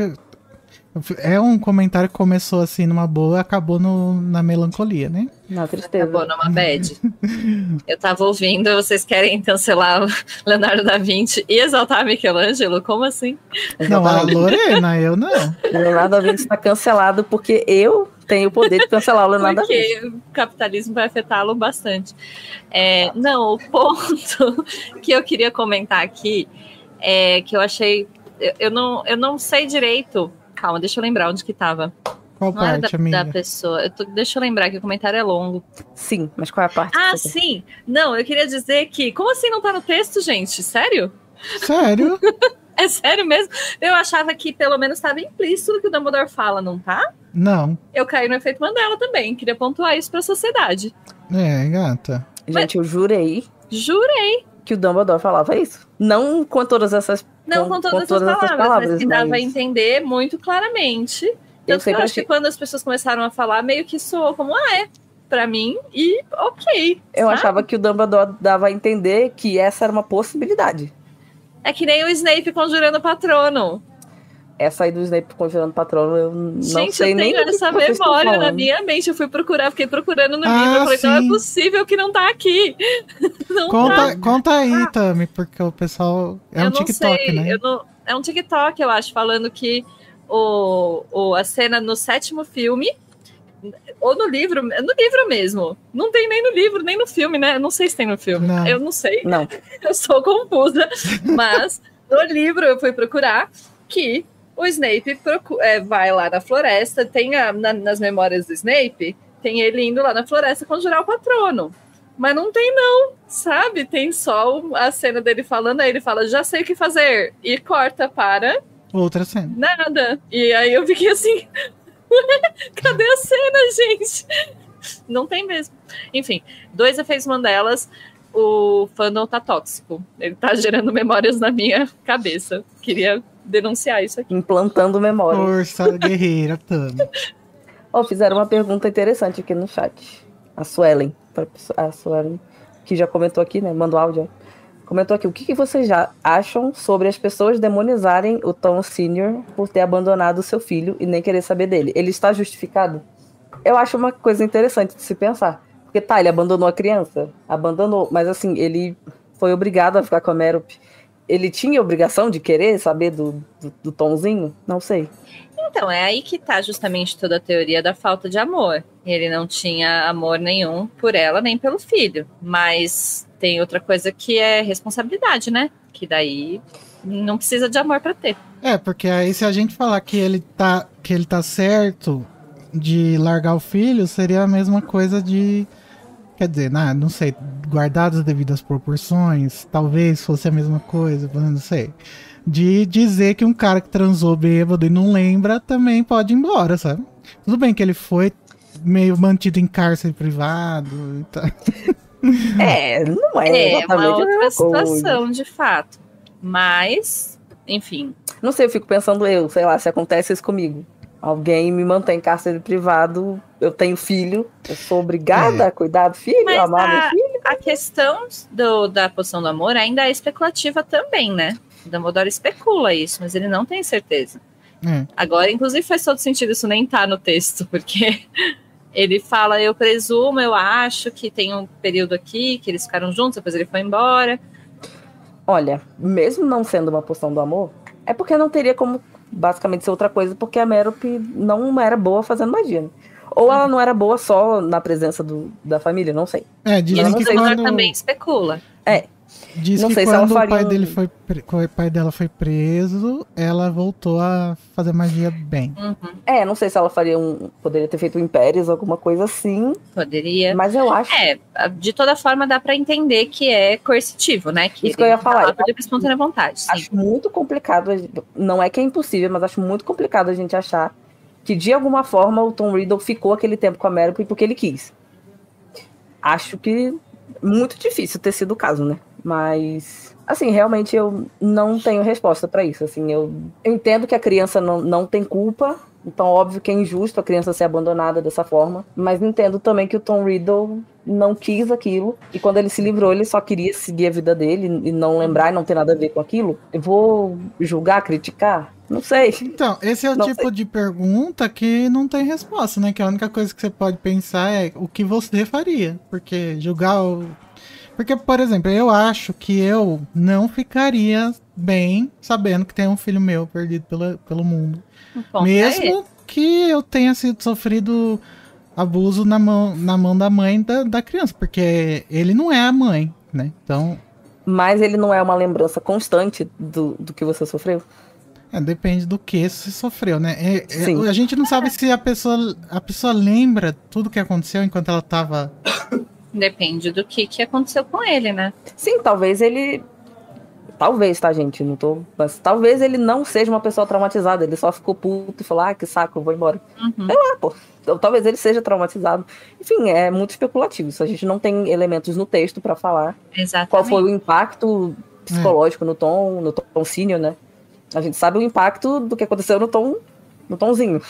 é um comentário que começou assim numa boa e acabou na melancolia, né? Na tristeza. Acabou numa bad. Eu tava ouvindo, vocês querem cancelar o Leonardo da Vinci e exaltar Michelangelo? Como assim? Não, a Lorena, eu não. Leonardo da Vinci está cancelado porque eu tenho o poder de cancelar o Leonardo da Vinci. Porque o capitalismo vai afetá-lo bastante. Não, o ponto que eu queria comentar aqui é que eu achei... Eu não sei direito... Calma, deixa eu lembrar onde que tava. Qual parte, amiga? Da pessoa. Deixa eu lembrar que o comentário é longo. Sim, mas qual é a parte? Sim. Não, eu queria dizer que... Como assim não tá no texto, gente? Sério? Sério? É sério mesmo? Eu achava que pelo menos estava implícito o que o Dumbledore fala, não tá? Não. Eu caí no efeito Mandela também. Queria pontuar isso pra sociedade. Gata. Gente, eu jurei que o Dumbledore falava isso. Não com todas essas Não com todas essas palavras, mas que dava a entender muito claramente. Tanto que eu acho que quando as pessoas começaram a falar, meio que soou como, pra mim, e ok. Eu achava que o Dumbledore dava a entender que essa era uma possibilidade. É que nem o Snape conjurando o patrono. Essa aí do Snape conjurando o patrono, eu não sei nem... Gente, eu tenho essa memória na minha mente. Eu fiquei procurando no livro. Eu falei, não é possível que não tá aqui. Conta aí, Tami, porque o pessoal... É um TikTok, né? É um TikTok, eu acho, falando que a cena no 7º filme, ou no livro mesmo. Não tem nem no livro, nem no filme, né? Eu não sei se tem no filme. Não. Eu não sei. Não. Eu sou confusa. Mas... No livro eu fui procurar que o Snape vai lá na floresta, tem nas memórias do Snape, tem ele indo lá na floresta conjurar o patrono. Mas não tem não, sabe? Tem só a cena dele falando, aí ele fala, já sei o que fazer, e corta para... Outra cena. Nada. E aí eu fiquei assim, cadê a cena, gente? Não tem mesmo. Enfim, 2 efeitos Mandelas, o fandom tá tóxico. Ele tá gerando memórias na minha cabeça. Queria denunciar isso aqui. Implantando memória. Força guerreira, Tami. Fizeram uma pergunta interessante aqui no chat. A Suelen, que já comentou aqui, né? Mandou áudio. Comentou aqui, o que vocês já acham sobre as pessoas demonizarem o Tom Sr. por ter abandonado o seu filho e nem querer saber dele? Ele está justificado? Eu acho uma coisa interessante de se pensar. Porque ele abandonou a criança. Abandonou, mas assim, ele foi obrigado a ficar com a Merope. Ele tinha obrigação de querer saber do Tomzinho? Não sei. Então, é aí que tá justamente toda a teoria da falta de amor. Ele não tinha amor nenhum por ela, nem pelo filho. Mas tem outra coisa que é responsabilidade, né? Que daí não precisa de amor pra ter. Porque aí se a gente falar que ele tá certo de largar o filho, seria a mesma coisa de... Quer dizer, não sei, guardadas as devidas proporções, talvez fosse a mesma coisa, não sei. De dizer que um cara que transou bêbado e não lembra também pode ir embora, sabe? Tudo bem que ele foi meio mantido em cárcere privado e tal. Não é exatamente uma outra a mesma situação, coisa. de fato. Mas, enfim. Não sei, eu fico pensando sei lá, se acontece isso comigo. Alguém me mantém em cárcere privado, eu tenho filho, eu sou obrigada a cuidar do filho, Mas amar meu filho. A questão da poção do amor ainda é especulativa também, né? O Dumbledore especula isso, mas ele não tem certeza. Agora, inclusive, faz todo sentido isso nem tá no texto, porque ele fala, eu presumo, eu acho que tem um período aqui que eles ficaram juntos, depois ele foi embora. Olha, mesmo não sendo uma poção do amor, é porque não teria como basicamente ser outra coisa, porque a Merope não era boa fazendo magia, né? Ou ela não era boa só na presença da família, não sei. Dizem que quando... também especula. Diz não que sei quando se ela o pai dela foi preso, ela voltou a fazer magia bem. Não sei se ela poderia ter feito um Impérios, alguma coisa assim. Poderia. Mas eu acho... de toda forma dá pra entender que é coercitivo, né? Isso que eu ia falar. Por espontânea vontade. Sim. Acho muito complicado, não é que é impossível, mas acho muito complicado a gente achar que de alguma forma o Tom Riddle ficou aquele tempo com a Merope porque ele quis. Acho que muito difícil ter sido o caso, né? Mas, assim, realmente eu não tenho resposta pra isso. Assim, eu entendo que a criança não tem culpa, então óbvio que é injusto a criança ser abandonada dessa forma, mas entendo também que o Tom Riddle não quis aquilo, e quando ele se livrou, ele só queria seguir a vida dele e não lembrar e não ter nada a ver com aquilo. Eu vou julgar, criticar? Não sei. Então, esse é o tipo de pergunta que não tem resposta, né? Que a única coisa que você pode pensar é o que você faria, porque julgar o... Porque, por exemplo, eu acho que eu não ficaria bem sabendo que tem um filho meu perdido pelo mundo. Mesmo que eu tenha sofrido abuso na mão da mãe da criança, porque ele não é a mãe, né? Então... Mas ele não é uma lembrança constante do que você sofreu? Depende do que você sofreu, né? Sim. A gente não sabe se a pessoa lembra tudo que aconteceu enquanto ela tava... Depende do que aconteceu com ele, né? Sim, talvez ele... Talvez, tá, gente? Não tô... Mas talvez ele não seja uma pessoa traumatizada. Ele só ficou puto e falou, que saco, eu vou embora. Sei lá, pô. Talvez ele seja traumatizado. Enfim, é muito especulativo. Isso a gente não tem elementos no texto pra falar. Exatamente. Qual foi o impacto psicológico no Tom Senior, né? A gente sabe o impacto do que aconteceu no Tomzinho.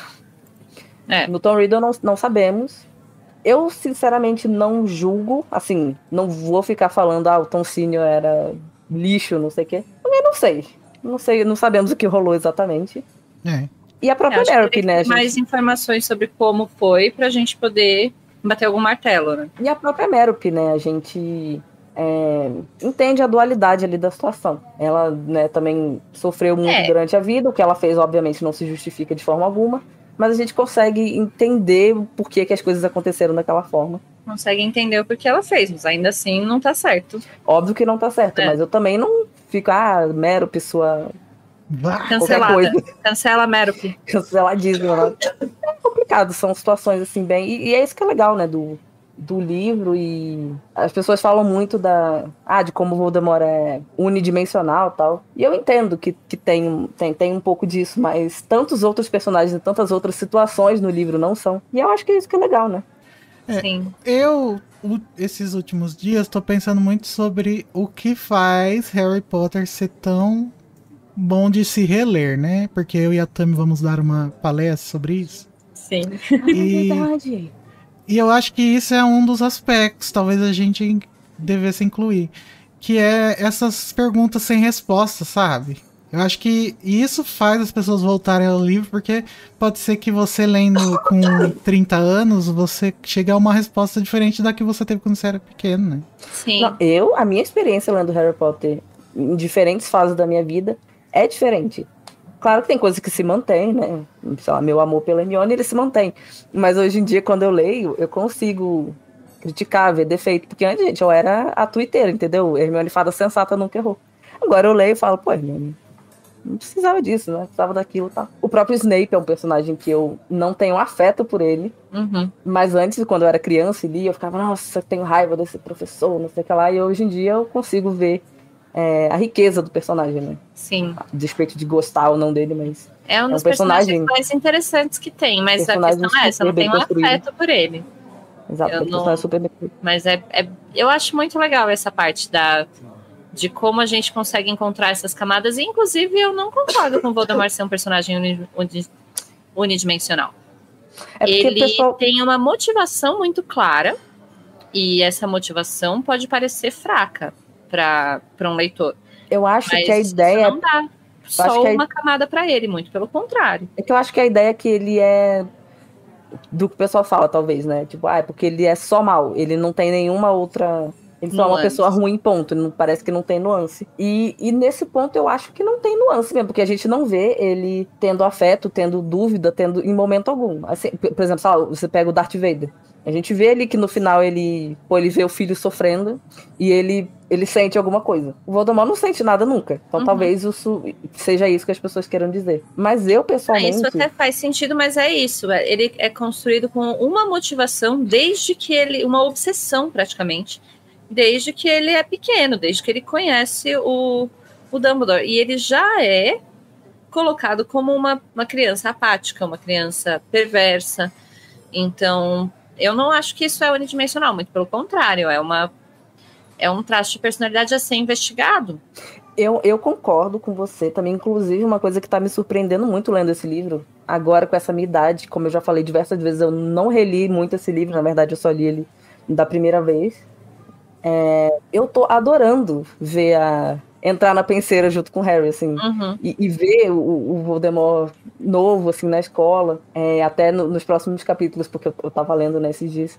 No Tom Riddle não sabemos. Eu, sinceramente, não julgo, assim, não vou ficar falando, o Tom Senior era lixo, não sei o quê. Eu não sei, não sabemos o que rolou exatamente. E a própria Merope, né? Gente... Mais informações sobre como foi pra gente poder bater algum martelo, né? E a própria Merope, né? A gente entende a dualidade ali da situação. Ela, né, também sofreu muito durante a vida, o que ela fez, obviamente, não se justifica de forma alguma. Mas a gente consegue entender por que as coisas aconteceram daquela forma. Consegue entender o porquê ela fez, mas ainda assim não tá certo. Óbvio que não tá certo, mas eu também não fica, Merope, sua... Cancelada. qualquer coisa. Cancela Merope. Canceladíssimo, né? É complicado, são situações assim bem... E é isso que é legal, né, do livro, e as pessoas falam muito de como o Voldemort é unidimensional e tal. E eu entendo que tem um pouco disso, mas tantos outros personagens e tantas outras situações no livro não são. E eu acho que é isso que é legal, né? Sim. Esses últimos dias, tô pensando muito sobre o que faz Harry Potter ser tão bom de se reler, né? Porque eu e a Tami vamos dar uma palestra sobre isso. Sim. Verdade. E eu acho que isso é um dos aspectos, talvez a gente devesse incluir, que é essas perguntas sem resposta, sabe? Eu acho que isso faz as pessoas voltarem ao livro, porque pode ser que você lendo com 30 anos, você chegue a uma resposta diferente da que você teve quando você era pequeno, né? Sim. Não, a minha experiência lendo Harry Potter em diferentes fases da minha vida é diferente. Claro que tem coisas que se mantêm, né? Sei lá, meu amor pela Hermione, ele se mantém. Mas hoje em dia, quando eu leio, eu consigo criticar, ver defeito. Porque antes, gente, eu era a twitteira, entendeu? Hermione fada sensata nunca errou. Agora eu leio e falo, pô, Hermione, não precisava disso, né? Precisava daquilo e tal. O próprio Snape é um personagem que eu não tenho afeto por ele. Uhum. Mas antes, quando eu era criança e lia, eu ficava, nossa, eu tenho raiva desse professor, não sei o que lá. E hoje em dia eu consigo ver a riqueza do personagem, né? Sim. A despeito de gostar ou não dele, mas... É um dos personagens mais interessantes que tem, mas a questão é essa, eu não tenho afeto por ele. Exato, eu não... super bem. Mas eu acho muito legal essa parte de como a gente consegue encontrar essas camadas, e inclusive eu não concordo com o Voldemort ser um personagem unidimensional. Ele tem uma motivação muito clara, e essa motivação pode parecer fraca para um leitor. Eu acho mas que a ideia não dá só uma camada para ele, muito pelo contrário. É que eu acho que a ideia é que ele é do que o pessoal fala, talvez, né? Tipo, é porque ele é só mal, ele não tem nenhuma outra... Ele só é uma pessoa ruim, ponto. Não, parece que não tem nuance. E nesse ponto eu acho que não tem nuance mesmo, porque a gente não vê ele tendo afeto, tendo dúvida, tendo em momento algum. Assim, por exemplo, sabe, você pega o Darth Vader. A gente vê ali que no final ele vê o filho sofrendo e ele sente alguma coisa. O Voldemort não sente nada nunca. Então talvez isso seja isso que as pessoas queiram dizer. Mas eu, pessoalmente... Isso até faz sentido, mas é isso. Ele é construído com uma motivação desde que ele... Uma obsessão, praticamente. Desde que ele é pequeno, desde que ele conhece o Dumbledore. E ele já é colocado como uma criança apática, uma criança perversa. Então... Eu não acho que isso é unidimensional, muito pelo contrário, é um traço de personalidade a ser investigado. Eu concordo com você também, inclusive uma coisa que está me surpreendendo muito lendo esse livro, agora com essa minha idade, como eu já falei diversas vezes, eu não reli muito esse livro, na verdade eu só li ele da primeira vez. Eu tô adorando ver entrar na penseira junto com o Harry, assim, e ver o Voldemort novo, assim, na escola, até nos próximos capítulos, porque eu tava lendo nesses dias,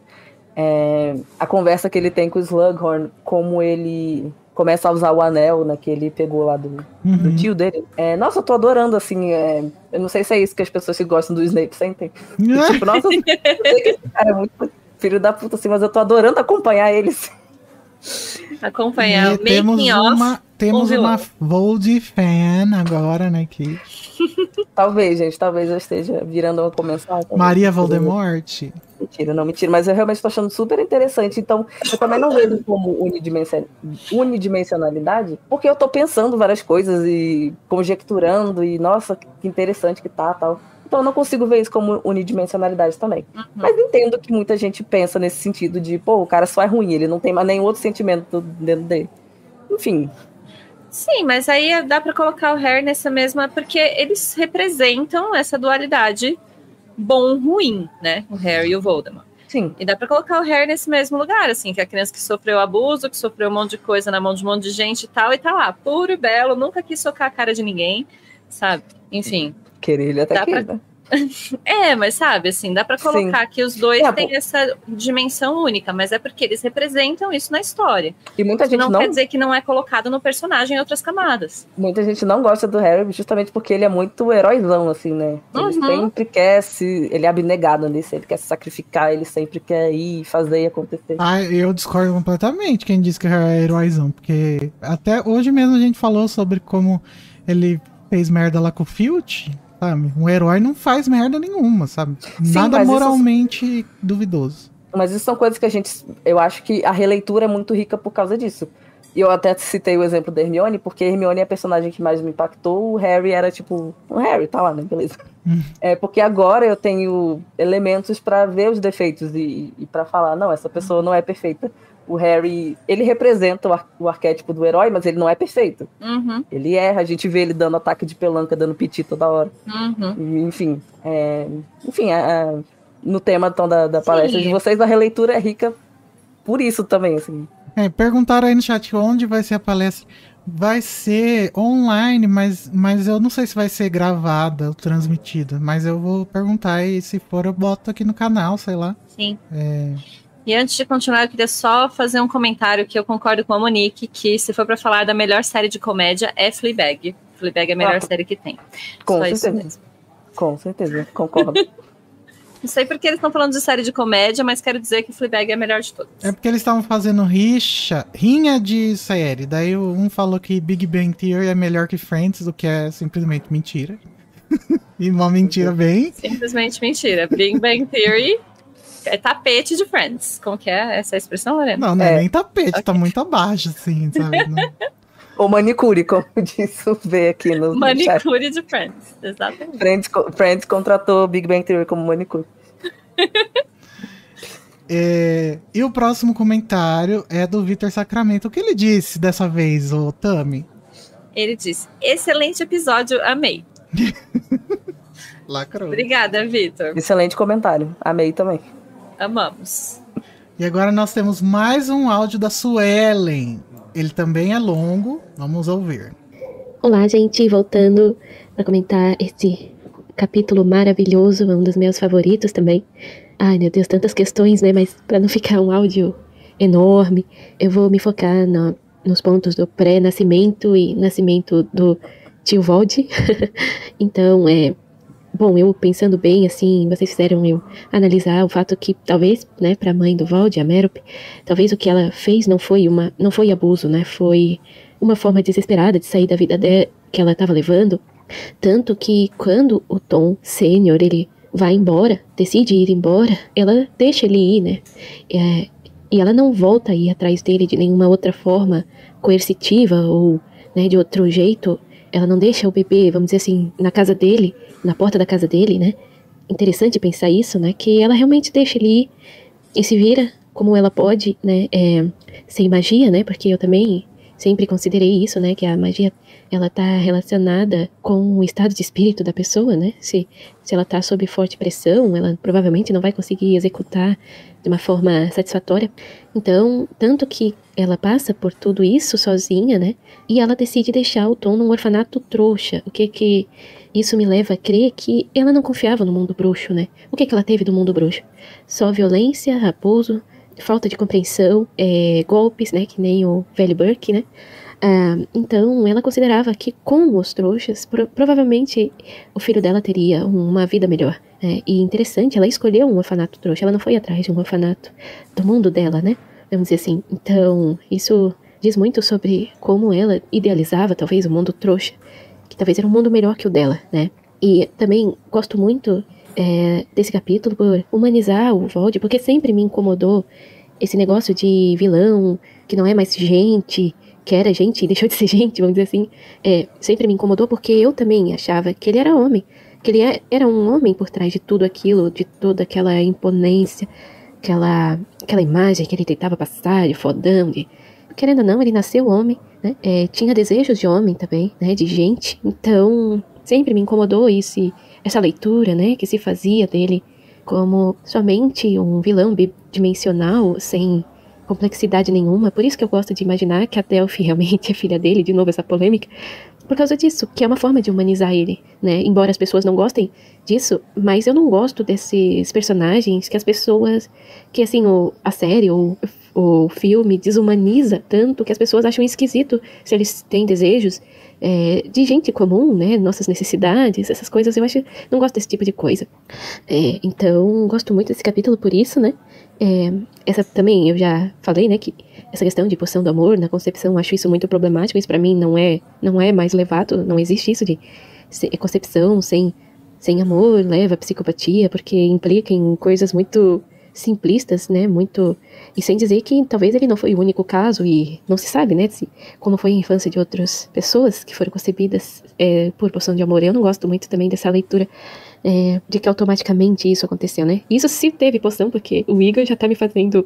a conversa que ele tem com o Slughorn, como ele começa a usar o anel, né, que ele pegou lá do tio dele. Nossa, eu tô adorando, assim, eu não sei se é isso que as pessoas que gostam do Snape sentem. Tipo, nossa, eu sei que esse cara é muito filho da puta, assim, mas eu tô adorando acompanhar eles. Acompanhar o making of. Temos uma Vold fan agora, né? Que... Talvez eu esteja virando uma comensal. Maria Voldemort. Mentira, mas eu realmente estou achando super interessante. Então, eu também não vejo como unidimensionalidade, porque eu estou pensando várias coisas e conjecturando, e nossa, que interessante que tal. Então eu não consigo ver isso como unidimensionalidade também. Mas entendo que muita gente pensa nesse sentido de, pô, o cara só é ruim, ele não tem mais nenhum outro sentimento dentro dele. Enfim. Sim, mas aí dá pra colocar o Harry nessa mesma, porque eles representam essa dualidade bom-ruim, né? O Harry e o Voldemort. Sim. E dá pra colocar o Harry nesse mesmo lugar, assim, que é a criança que sofreu abuso, que sofreu um monte de coisa na mão de um monte de gente e tal, e tá lá, puro e belo, nunca quis socar a cara de ninguém, sabe? Enfim. Querer ele até que, né? Mas sabe, assim, dá pra colocar que os dois têm essa dimensão única, mas é porque eles representam isso na história. E muita gente não quer dizer que não é colocado no personagem em outras camadas. Muita gente não gosta do Harry justamente porque ele é muito heróizão, assim, né? Ele sempre quer ele é abnegado nisso, ele quer se sacrificar, ele sempre quer ir fazer e acontecer. Eu discordo completamente quem diz que é heróizão, porque até hoje mesmo a gente falou sobre como ele fez merda lá com o Filch. Sabe? Um herói não faz merda nenhuma, sabe? Sim, nada moralmente duvidoso. Mas isso são coisas que eu acho que a releitura é muito rica por causa disso. E eu até citei o exemplo da Hermione, porque a Hermione é a personagem que mais me impactou, o Harry era tipo, o Harry tá lá, né? Beleza. Porque agora eu tenho elementos pra ver os defeitos e pra falar, não, essa pessoa não é perfeita. O Harry, ele representa o arquétipo do herói, mas ele não é perfeito. Ele erra, a gente vê ele dando ataque de pelanca, dando piti toda hora. E, enfim, no tema então, da palestra de vocês, a releitura é rica por isso também, assim. Perguntaram aí no chat onde vai ser a palestra. Vai ser online, mas eu não sei se vai ser gravada ou transmitida. Mas eu vou perguntar e se for eu boto aqui no canal, sei lá. Sim. E antes de continuar, eu queria só fazer um comentário que eu concordo com a Monique, que se for pra falar da melhor série de comédia, é Fleabag. Fleabag é a melhor série que tem. Com certeza, concordo. Não sei porque eles estão falando de série de comédia, mas quero dizer que Fleabag é a melhor de todas. É porque eles estavam fazendo rinha de série. Daí um falou que Big Bang Theory é melhor que Friends, o que é simplesmente mentira. E uma mentira bem... Simplesmente mentira. Big Bang Theory... é tapete de Friends. Como que é essa expressão, Lorena? Não é nem tapete, tá muito abaixo, assim, sabe? Ou manicure, como disse o V aqui no manicure de Friends, exatamente. Friends contratou Big Bang Theory como manicure. E o próximo comentário é do Vitor Sacramento. O que ele disse dessa vez, ô Tami? Ele disse, excelente episódio, amei. Lacrou. Obrigada, Vitor. Excelente comentário, amei também. Amamos. E agora nós temos mais um áudio da Suelen. Ele também é longo, vamos ouvir. Olá, gente, voltando para comentar esse capítulo maravilhoso, um dos meus favoritos também. Ai, meu Deus, tantas questões, né? Mas para não ficar um áudio enorme, eu vou me focar nos pontos do pré-nascimento e nascimento do tio Vold. Então, bom, eu pensando bem, assim, vocês fizeram eu analisar o fato que talvez, né, para a mãe do Vold, a Merope, talvez o que ela fez não foi abuso, né, foi uma forma desesperada de sair da vida que ela estava levando, tanto que quando o Tom Sênior, ele vai embora, decide ir embora, ela deixa ele ir, né, e ela não volta a ir atrás dele de nenhuma outra forma coercitiva ou, né, de outro jeito. Ela não deixa o bebê, vamos dizer assim, na casa dele, na porta da casa dele, né? Interessante pensar isso, né? Que ela realmente deixa ele ir e se vira como ela pode, né? Sem magia, né? Porque eu também sempre considerei isso, né? Que a magia, ela tá relacionada com o estado de espírito da pessoa, né? Se ela tá sob forte pressão, ela provavelmente não vai conseguir executar de uma forma satisfatória. Então, tanto que ela passa por tudo isso sozinha, né? E ela decide deixar o Tom num orfanato trouxa. O que isso me leva a crer que ela não confiava no mundo bruxo, né? O que ela teve do mundo bruxo? Só violência, abuso, falta de compreensão, golpes, né? Que nem o velho Burke, né? Então, ela considerava que com os trouxas, provavelmente o filho dela teria uma vida melhor. E interessante, ela escolheu um orfanato trouxa, ela não foi atrás de um orfanato do mundo dela, né? Vamos dizer assim. Então, isso diz muito sobre como ela idealizava, talvez, o mundo trouxa, que talvez era um mundo melhor que o dela, né? E também gosto muito desse capítulo por humanizar o Vold, porque sempre me incomodou esse negócio de vilão, que não é mais gente, que era gente e deixou de ser gente, vamos dizer assim. Sempre me incomodou porque eu também achava que ele era homem, que ele era um homem por trás de tudo aquilo, de toda aquela imponência, aquela imagem que ele tentava passar, de fodão, querendo ou não, ele nasceu homem, né? Tinha desejos de homem também, né? De gente. Então, sempre me incomodou essa leitura, né? Que se fazia dele como somente um vilão bidimensional, sem complexidade nenhuma. Por isso que eu gosto de imaginar que a Delphi realmente é filha dele, de novo essa polêmica, por causa disso, que é uma forma de humanizar ele, né? Embora as pessoas não gostem disso, mas eu não gosto desses personagens que as pessoas, que assim, a série ou o filme desumaniza tanto que as pessoas acham esquisito se eles têm desejos de gente comum, né? Nossas necessidades, essas coisas, eu não gosto desse tipo de coisa. Então, gosto muito desse capítulo por isso, né? Essa também, eu já falei, né, que essa questão de poção do amor na concepção, acho isso muito problemático, isso pra mim não é mais levado, não existe isso de concepção sem amor, leva a psicopatia, porque implica em coisas muito simplistas, né, e sem dizer que talvez ele não foi o único caso, e não se sabe, né, como foi a infância de outras pessoas que foram concebidas por poção de amor. Eu não gosto muito também dessa leitura de que automaticamente isso aconteceu, né? Isso se teve poção, porque o Igor já tá me fazendo,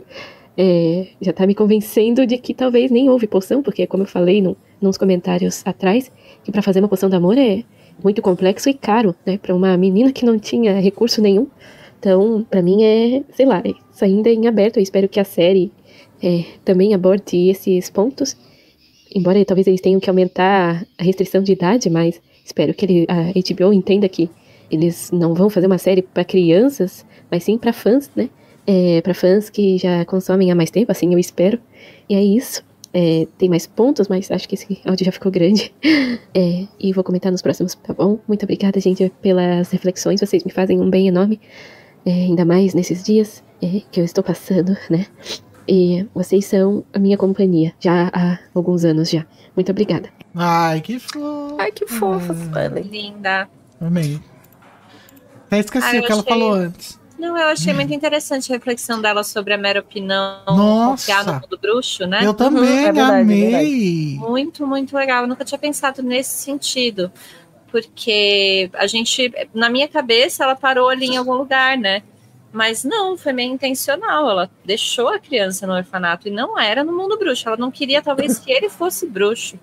já tá me convencendo de que talvez nem houve poção, porque como eu falei nos comentários atrás, que pra fazer uma poção de amor é muito complexo e caro, né, pra uma menina que não tinha recurso nenhum. Então, pra mim sei lá, isso ainda é em aberto. Eu espero que a série também aborde esses pontos, embora talvez eles tenham que aumentar a restrição de idade, mas espero que a HBO entenda que eles não vão fazer uma série para crianças, mas sim para fãs, né? Para fãs que já consomem há mais tempo, assim eu espero. E é isso. Tem mais pontos, mas acho que esse áudio já ficou grande. E vou comentar nos próximos, tá bom? Muito obrigada, gente, pelas reflexões. Vocês me fazem um bem enorme. Ainda mais nesses dias que eu estou passando, né? E vocês são a minha companhia, já há alguns anos já. Muito obrigada. Ai, que fofo. Ai, que fofa, Suelen. Linda. Amei. Até esqueci o que ela falou antes. Não, eu achei muito interessante a reflexão dela sobre a mera opinião confiar no mundo bruxo, né? Eu também amei. Verdade. Muito, muito legal. Eu nunca tinha pensado nesse sentido. Porque a gente, na minha cabeça, ela parou ali em algum lugar, né? Mas não, foi meio intencional. Ela deixou a criança no orfanato e não era no mundo bruxo. Ela não queria, talvez, que ele fosse bruxo.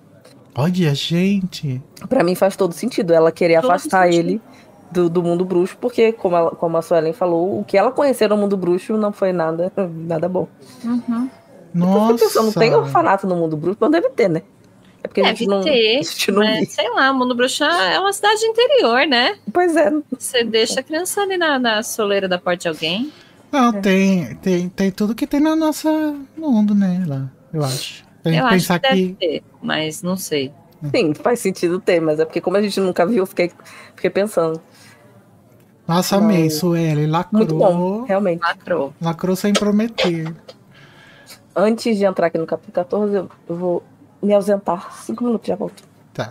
Olha, gente. Pra mim faz todo sentido ela querer afastar ele do mundo bruxo, porque, como a Suelen falou, o que ela conheceu no mundo bruxo não foi nada bom. Uhum. Nossa. Eu pensando, não tem orfanato no mundo bruxo, mas deve ter, né? É porque deve ter, mas sei lá, o mundo bruxo é uma cidade interior, né? Pois é. Você deixa a criança ali na soleira da porta de alguém. Não, tem tudo que tem no nosso mundo, né? Lá, eu acho. Eu acho que deve ter, mas não sei. Sim, faz sentido ter, mas é porque como a gente nunca viu, eu fiquei pensando. Nossa, amei, Sueli, lacrou. Muito bom, realmente. Lacrou sem prometer. Antes de entrar aqui no capítulo 14, eu vou me ausentar 5 minutos, já volto. Tá.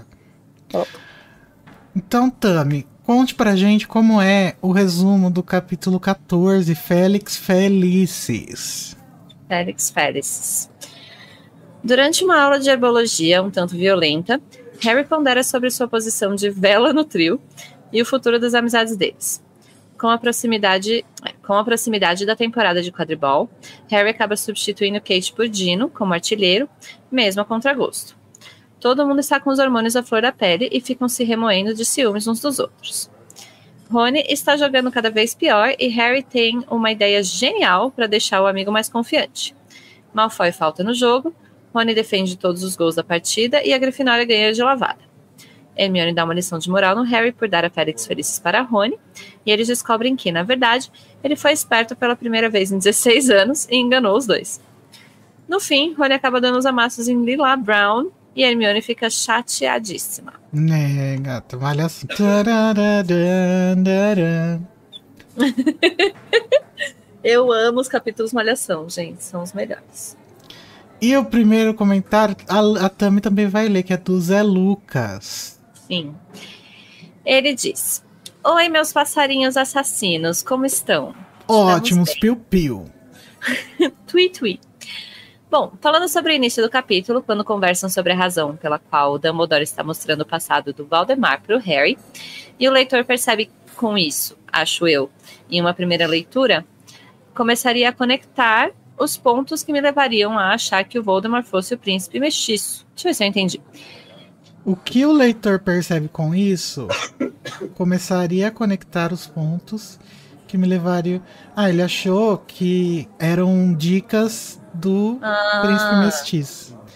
Então, Tami, conte pra gente como é o resumo do capítulo 14, Félix Felicis. Félix Felicis. Durante uma aula de herbologia um tanto violenta, Harry pondera sobre sua posição de vela no trio e o futuro das amizades deles. Com a proximidade da temporada de quadribol, Harry acaba substituindo Kate por Dino como artilheiro, mesmo a contragosto. Todo mundo está com os hormônios à flor da pele e ficam se remoendo de ciúmes uns dos outros. Rony está jogando cada vez pior e Harry tem uma ideia genial para deixar o amigo mais confiante. Malfoy falta no jogo, Rony defende todos os gols da partida e a Grifinória ganha de lavada. Hermione dá uma lição de moral no Harry por dar a Félix Felicis para Rony, e eles descobrem que, na verdade, ele foi esperto pela primeira vez em 16 anos e enganou os dois. No fim, Rony acaba dando os amassos em Lila Brown e Hermione fica chateadíssima. Né, gata, malhação. Eu amo os capítulos Malhação, gente, são os melhores. E o primeiro comentário, a Tami também vai ler, que é do Zé Lucas. Sim. Ele diz: Oi, meus passarinhos assassinos, como estão? Ótimos, piu-piu. Tui-tui. Bom, falando sobre o início do capítulo, quando conversam sobre a razão pela qual o Dumbledore está mostrando o passado do Valdemar para o Harry, e o leitor percebe com isso, acho eu, em uma primeira leitura, começaria a conectar os pontos que me levariam a achar que o Voldemort fosse o príncipe mestiço. Deixa eu ver se eu entendi. O que o leitor percebe com isso, começaria a conectar os pontos que me levariam... ele achou que eram dicas do príncipe mestiço.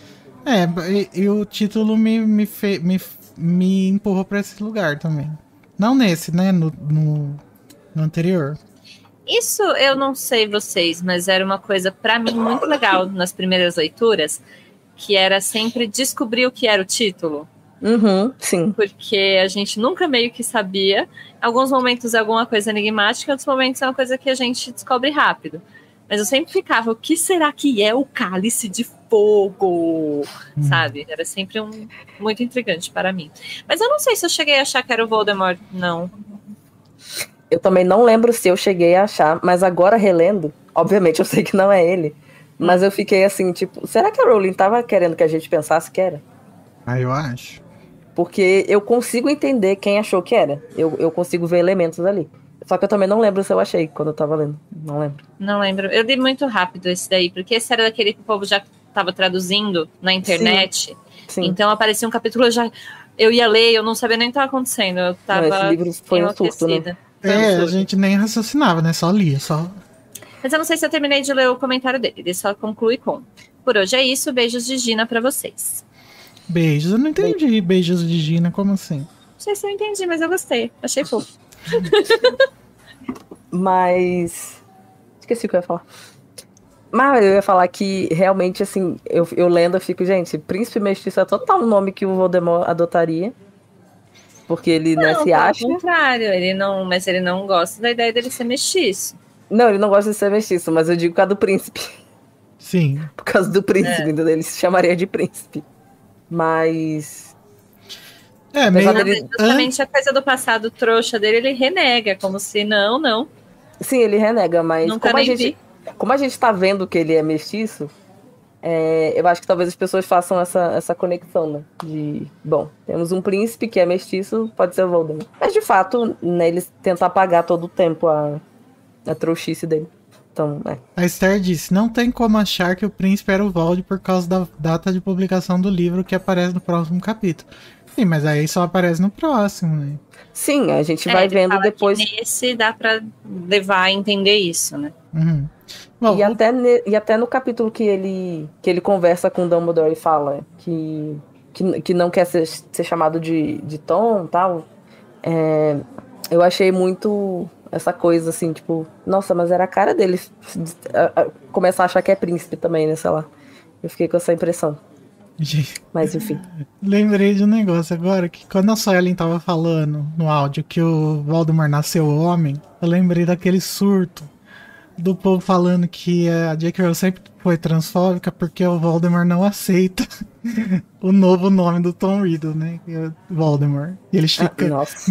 E o título me empurrou pra esse lugar também. Não nesse, né? No anterior. Isso eu não sei vocês, mas era uma coisa pra mim muito legal nas primeiras leituras, que era sempre descobrir o que era o título. Uhum, sim. Porque a gente nunca meio que sabia. Em alguns momentos é alguma coisa enigmática, em outros momentos é uma coisa que a gente descobre rápido. Mas eu sempre ficava, o que será que é o Cálice de Fogo? Sabe? Era sempre muito intrigante para mim. Mas eu não sei se eu cheguei a achar que era o Voldemort, não. Eu também não lembro se eu cheguei a achar, mas agora relendo, obviamente eu sei que não é ele, mas eu fiquei assim, tipo, será que a Rowling tava querendo que a gente pensasse que era? Eu acho. Porque eu consigo entender quem achou que era. Eu consigo ver elementos ali. Só que eu também não lembro se eu achei quando eu tava lendo. Não lembro. Não lembro. Eu li muito rápido esse daí, porque esse era daquele que o povo já tava traduzindo na internet. Sim. Então aparecia um capítulo, eu ia ler, eu não sabia nem o que estava acontecendo. Eu tava esse livro foi um surto, né? A gente nem raciocinava, né? Só lia, só. Mas eu não sei se eu terminei de ler o comentário dele. Ele só conclui com: por hoje é isso, beijos de Gina pra vocês. Beijos, eu não entendi. Beijos de Gina, como assim? Não sei se eu entendi, mas eu gostei. Achei fofo. Mas... esqueci o que eu ia falar. Mas eu ia falar que realmente, assim, eu lendo, eu fico, gente, Príncipe Mestiço é total o nome que o Voldemort adotaria. Porque ele não se acha. Ao contrário, mas ele não gosta da ideia dele ser mestiço. Não, ele não gosta de ser mestiço, mas eu digo por causa do príncipe. Sim. Por causa do príncipe, entendeu? Ele se chamaria de príncipe. Mas... justamente a coisa do passado trouxa dele, ele renega, como se não. Sim, ele renega, mas Nunca como a gente tá vendo que ele é mestiço, eu acho que talvez as pessoas façam essa conexão, né? Bom, temos um príncipe que é mestiço, pode ser o Voldemort. Mas, de fato, né, eles tentam apagar todo o tempo a trouxice dele. Então, A Esther disse, não tem como achar que o príncipe era o Voldemort por causa da data de publicação do livro que aparece no próximo capítulo. Sim, mas aí só aparece no próximo, né? Sim, a gente vai vendo depois. Nesse dá pra levar a entender isso, né? Uhum. Bom, e até no capítulo que ele conversa com o Dumbledore e fala que não quer ser chamado de Tom e tal, eu achei muito essa coisa assim, tipo, nossa, mas era a cara dele começar a achar que é príncipe também, né, sei lá. Eu fiquei com essa impressão. Mas enfim. Lembrei de um negócio agora, que quando a Suelen tava falando no áudio que o Voldemort nasceu homem, eu lembrei daquele surto do povo falando que a J.K. Rowling sempre foi transfóbica porque o Voldemort não aceita o novo nome do Tom Riddle, né? Que é Voldemort. E ele fica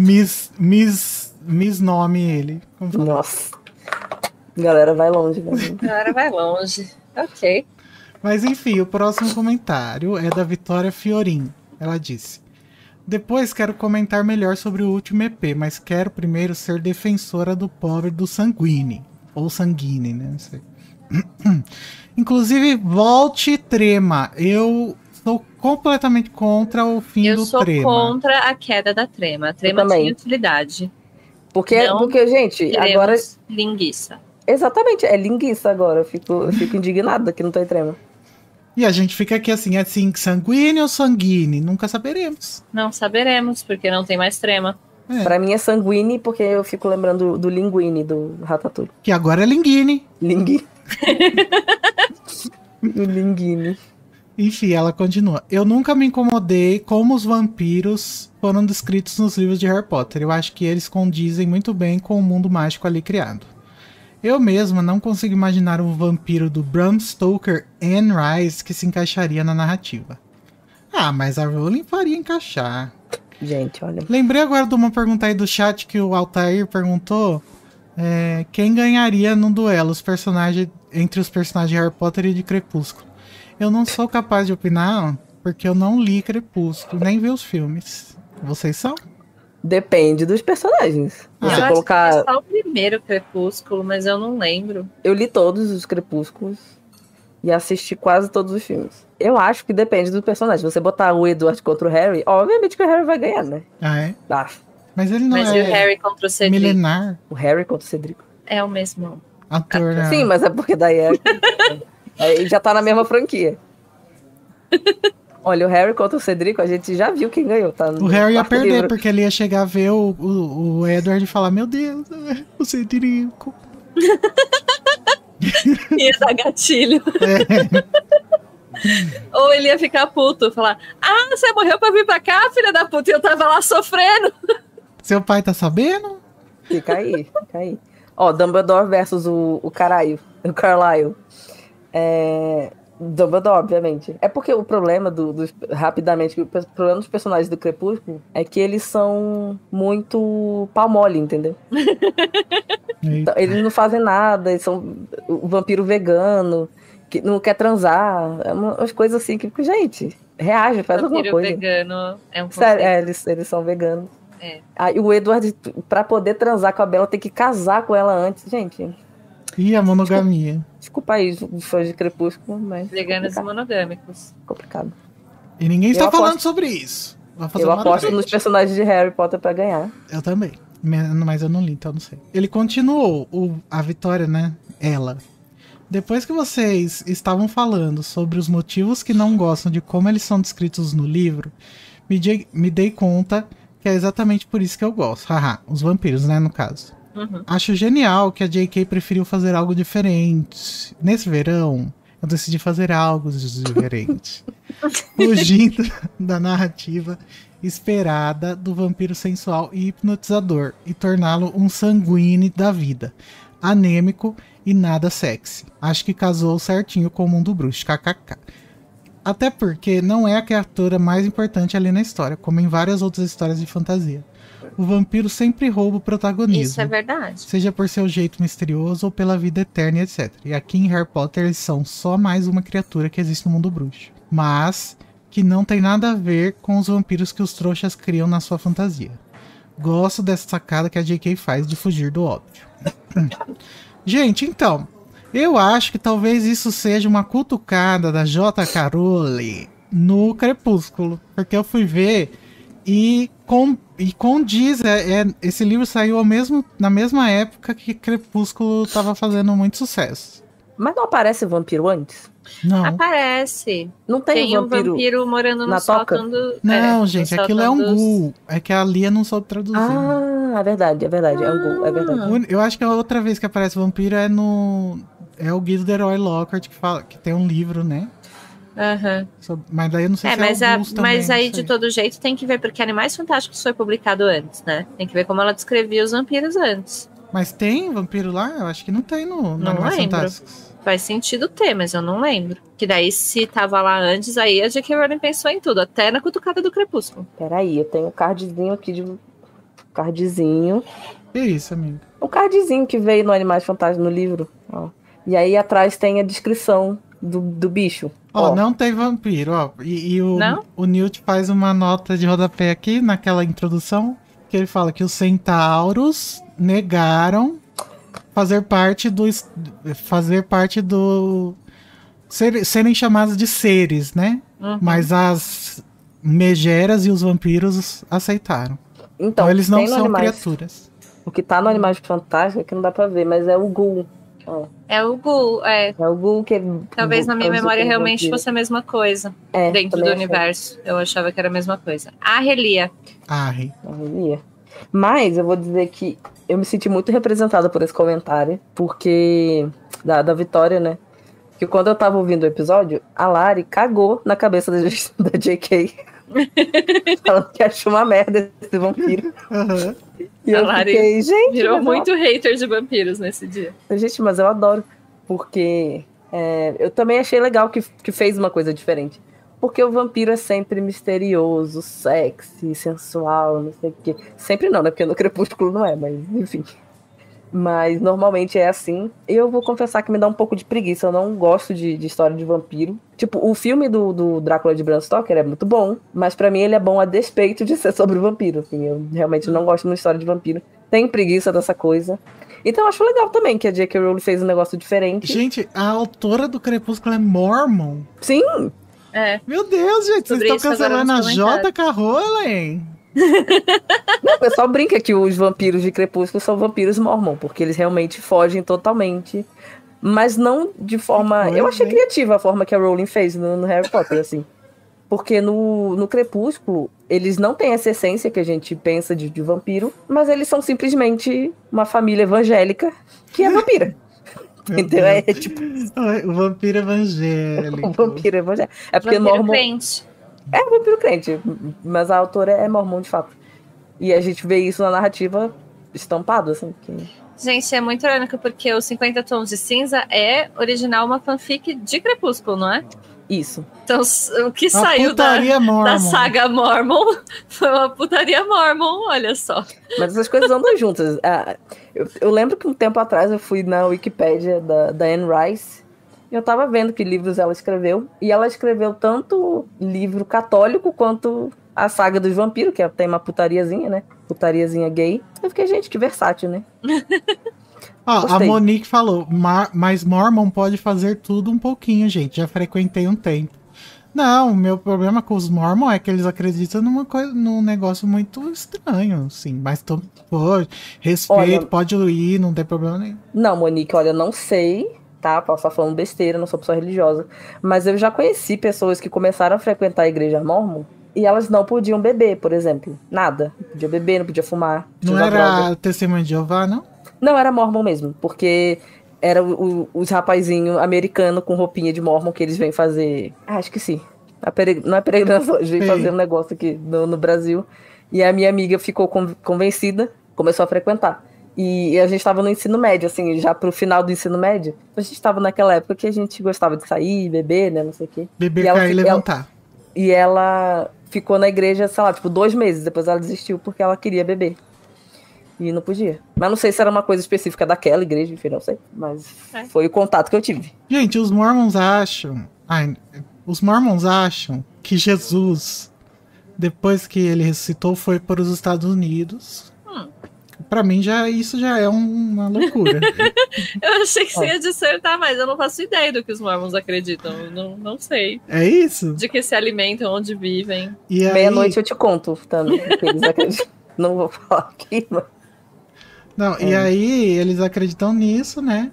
Miss nome ele. Nossa. Galera vai longe, né? Galera vai longe. Ok. Mas enfim, o próximo comentário é da Vitória Fiorin. Ela disse: depois quero comentar melhor sobre o último EP, mas quero primeiro ser defensora do pobre do Sanguine. Ou Sanguine, né? Não sei. Inclusive, volte Trema. Eu sou completamente contra o fim do Trema. Eu sou contra a queda da Trema. A Trema tem utilidade. Porque, gente, agora... linguiça. Exatamente, é linguiça agora. Eu fico indignada que não tem Trema. E a gente fica aqui assim, Sanguine ou Sanguine? Nunca saberemos. Não saberemos, porque não tem mais Trema. Pra mim é Sanguine, porque eu fico lembrando do Linguine, do Ratatouille. Que agora é Linguine. Linguine. Linguine. Enfim, ela continua. Eu nunca me incomodei como os vampiros foram descritos nos livros de Harry Potter. Eu acho que eles condizem muito bem com o mundo mágico ali criado. Eu mesma não consigo imaginar um vampiro do Bram Stoker Anne Rice que se encaixaria na narrativa. Mas a Rowling faria encaixar. Gente, olha. Lembrei agora de uma pergunta aí do chat que o Altair perguntou. Quem ganharia no duelo entre os personagens de Harry Potter e de Crepúsculo? Eu não sou capaz de opinar porque eu não li Crepúsculo, nem vi os filmes. Vocês são? Depende dos personagens. Você colocar... acho que é só o primeiro Crepúsculo, mas eu não lembro. Eu li todos os Crepúsculos e assisti quase todos os filmes. Eu acho que depende do personagem. Se você botar o Edward contra o Harry, obviamente que o Harry vai ganhar, né? É? Mas ele não e o Harry contra o Cedric? Milenar. O Harry contra o Cedric. É o mesmo ator, né? Sim, mas é porque daí ele já tá na mesma franquia. Olha, o Harry contra o Cedrico, a gente já viu quem ganhou, tá? O Harry ia perder, porque ele ia chegar a ver o Edward e falar, meu Deus, o Cedrico. Ia dar gatilho. É. Ou ele ia ficar puto, falar, você morreu pra vir pra cá, filha da puta, e eu tava lá sofrendo. Seu pai tá sabendo? Fica aí. Ó, Dumbledore versus o Carlyle. Dumbledore, obviamente. É porque o problema rapidamente, o problema dos personagens do Crepúsculo é que eles são muito pau mole, entendeu? Então, eles não fazem nada, eles são o vampiro vegano, que não quer transar, umas coisas assim que, gente, reage, faz alguma coisa. Vampiro vegano é um conceito. Sério, eles são veganos. Aí o Edward, pra poder transar com a Bella, tem que casar com ela antes, gente. E a monogamia. Desculpa aí, os fãs de Crepúsculo, mas... Veganos e monogâmicos. Complicado. E ninguém está falando sobre isso. Eu aposto nos personagens de Harry Potter pra ganhar. Eu também. Mas eu não li, então não sei. Ele continuou a vitória, né? Ela. Depois que vocês estavam falando sobre os motivos que não gostam de como eles são descritos no livro, me dei conta que é exatamente por isso que eu gosto. Haha, os vampiros, né, no caso. Uhum. Acho genial que a J.K. preferiu fazer algo diferente. Nesse verão, eu decidi fazer algo diferente. Fugindo da narrativa esperada do vampiro sensual e hipnotizador e torná-lo um sanguíneo da vida, anêmico e nada sexy. Acho que casou certinho com o mundo bruxo, kkk. Até porque não é a criatura mais importante ali na história, como em várias outras histórias de fantasia. O vampiro sempre rouba o protagonismo. Isso é verdade. Seja por seu jeito misterioso ou pela vida eterna, etc. E aqui em Harry Potter eles são só mais uma criatura que existe no mundo bruxo. Mas que não tem nada a ver com os vampiros que os trouxas criam na sua fantasia. Gosto dessa sacada que a J.K. faz de fugir do óbvio. Gente, então, eu acho que talvez isso seja uma cutucada da J.K. Rowling no Crepúsculo. Porque eu fui ver e condiz, esse livro saiu na mesma época que Crepúsculo estava fazendo muito sucesso. Mas não aparece vampiro antes? Não. Aparece. Não tem um vampiro morando no sótão do... Não, gente, aquilo é um ghoul. É que a Lia não soube traduzir. Ah, é verdade. É um ghoul, é verdade. Eu acho que a outra vez que aparece vampiro é o Guido de Roy Lockhart, que tem um livro, né? Uhum. Mas daí eu não sei se é o mas aí de todo jeito tem que ver, porque Animais Fantásticos foi publicado antes, né? Tem que ver como ela descrevia os vampiros antes. Mas tem vampiro lá? Eu acho que não tem no Animais Fantásticos. Faz sentido ter, mas eu não lembro. Que daí, se tava lá antes, aí a J.K. Rowling pensou em tudo, até na cutucada do Crepúsculo. Peraí, eu tenho um cardzinho aqui Cardzinho. Que isso, amigo? Um cardzinho que veio no Animais Fantásticos no livro. Ó. E aí atrás tem a descrição do bicho. Ó, não tem vampiro, ó. E o Newt faz uma nota de rodapé aqui, naquela introdução, que ele fala que os centauros negaram fazer parte do serem chamados de seres, né? Uhum. Mas as megeras e os vampiros aceitaram. Então eles não são criaturas. O que tá no Animais Fantásticos é que não dá pra ver, mas é o ghoul. Oh. É o ghoul, É o ghoul que... Talvez na minha memória realmente fosse a mesma coisa. Dentro do universo. Eu achava que era a mesma coisa. Arrelia. Mas eu vou dizer que eu me senti muito representada por esse comentário, porque da Vitória, né? Que quando eu tava ouvindo o episódio, a Lari cagou na cabeça da J.K. Falando que achou uma merda esse vampiro. Uhum. E eu fiquei, gente... Virou muito hater de vampiros nesse dia. Gente, mas eu adoro, porque eu também achei legal que fez uma coisa diferente. Porque o vampiro é sempre misterioso, sexy, sensual, não sei o quê. Sempre não, né? Porque no Crepúsculo não é, mas enfim. Mas normalmente é assim. Eu vou confessar que me dá um pouco de preguiça. Eu não gosto de história de vampiro. Tipo, o filme do Drácula de Bram Stoker é muito bom, mas pra mim ele é bom a despeito de ser sobre vampiro. Assim, eu realmente não gosto de uma história de vampiro. Tenho preguiça dessa coisa. Então eu acho legal também que a J.K. Rowling fez um negócio diferente. Gente, a autora do Crepúsculo é Mormon. Sim! Meu Deus, gente, vocês estão cancelando a J.K. Rowling? Não, o pessoal brinca que os vampiros de Crepúsculo são vampiros Mormon, porque eles realmente fogem totalmente, mas não de forma... Eu achei criativa a forma que a Rowling fez no Harry Potter, assim. Porque no Crepúsculo, eles não têm essa essência que a gente pensa de vampiro, mas eles são simplesmente uma família evangélica que é vampira. Entendeu? É tipo. O vampiro evangélico. O vampiro evangélico. É porque Vampiro mormon. crente. É vampiro crente, mas a autora é mormon de fato. E a gente vê isso na narrativa estampado, assim. Que... Gente, é muito irônico porque o 50 Tons de Cinza é original uma fanfic de Crepúsculo, não é? Isso. Então, o que saiu da saga Mormon foi uma putaria Mormon, olha só. Mas essas coisas andam juntas. Eu lembro que um tempo atrás eu fui na Wikipédia da Anne Rice e eu tava vendo que livros ela escreveu. E ela escreveu tanto livro católico quanto a saga dos vampiros, que tem uma putariazinha, né? Putariazinha gay. Eu fiquei, gente, que versátil, né? A Monique falou, mas Mormon pode fazer tudo um pouquinho, gente. Já frequentei um tempo. Não, o meu problema com os Mormon é que eles acreditam num negócio muito estranho, assim. Mas respeito, pode ir, não tem problema nenhum. Não, Monique, olha, eu não sei, tá? Posso estar falando besteira, não sou pessoa religiosa. Mas eu já conheci pessoas que começaram a frequentar a igreja Mormon e elas não podiam beber, por exemplo. Nada. Não podia beber, não podia fumar. Não era Testemunha de Jeová, não? Não, era Mormon mesmo, porque era os rapazinhos americanos com roupinha de Mormon que eles vêm fazer. Acho que sim. Não é peregrinação, eles vêm fazer um negócio aqui no Brasil. E a minha amiga ficou convencida, começou a frequentar. E a gente tava no ensino médio, assim, já pro final do ensino médio. A gente tava naquela época que a gente gostava de sair, beber, né, não sei o quê. Beber, cair e levantar. E ela ficou na igreja, sei lá, tipo, 2 meses. Depois ela desistiu porque ela queria beber. E não podia. Mas não sei se era uma coisa específica daquela igreja, enfim, não sei. Mas foi o contato que eu tive. Gente, os Mormons acham que Jesus, depois que ele ressuscitou, foi para os Estados Unidos. Pra mim, isso já é uma loucura. Eu achei que você ia dissertar, mas eu não faço ideia do que os Mormons acreditam. Eu não sei. É isso? De que se alimentam, onde vivem. E aí... Meia-noite eu te conto também. Eles acreditam. Não vou falar aqui, mas... Não, e aí eles acreditam nisso, né?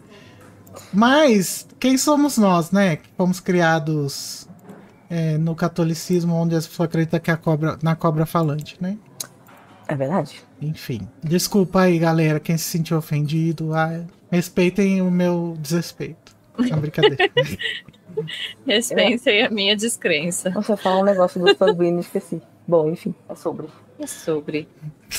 Mas quem somos nós, né? Que fomos criados no catolicismo, onde as pessoas acreditam que na cobra falante, né? É verdade. Enfim. Desculpa aí, galera, quem se sentiu ofendido. Respeitem o meu desrespeito. É uma brincadeira. Respeitem a minha descrença. Você fala um negócio do sanguíneo, esqueci. Bom, enfim, é sobre.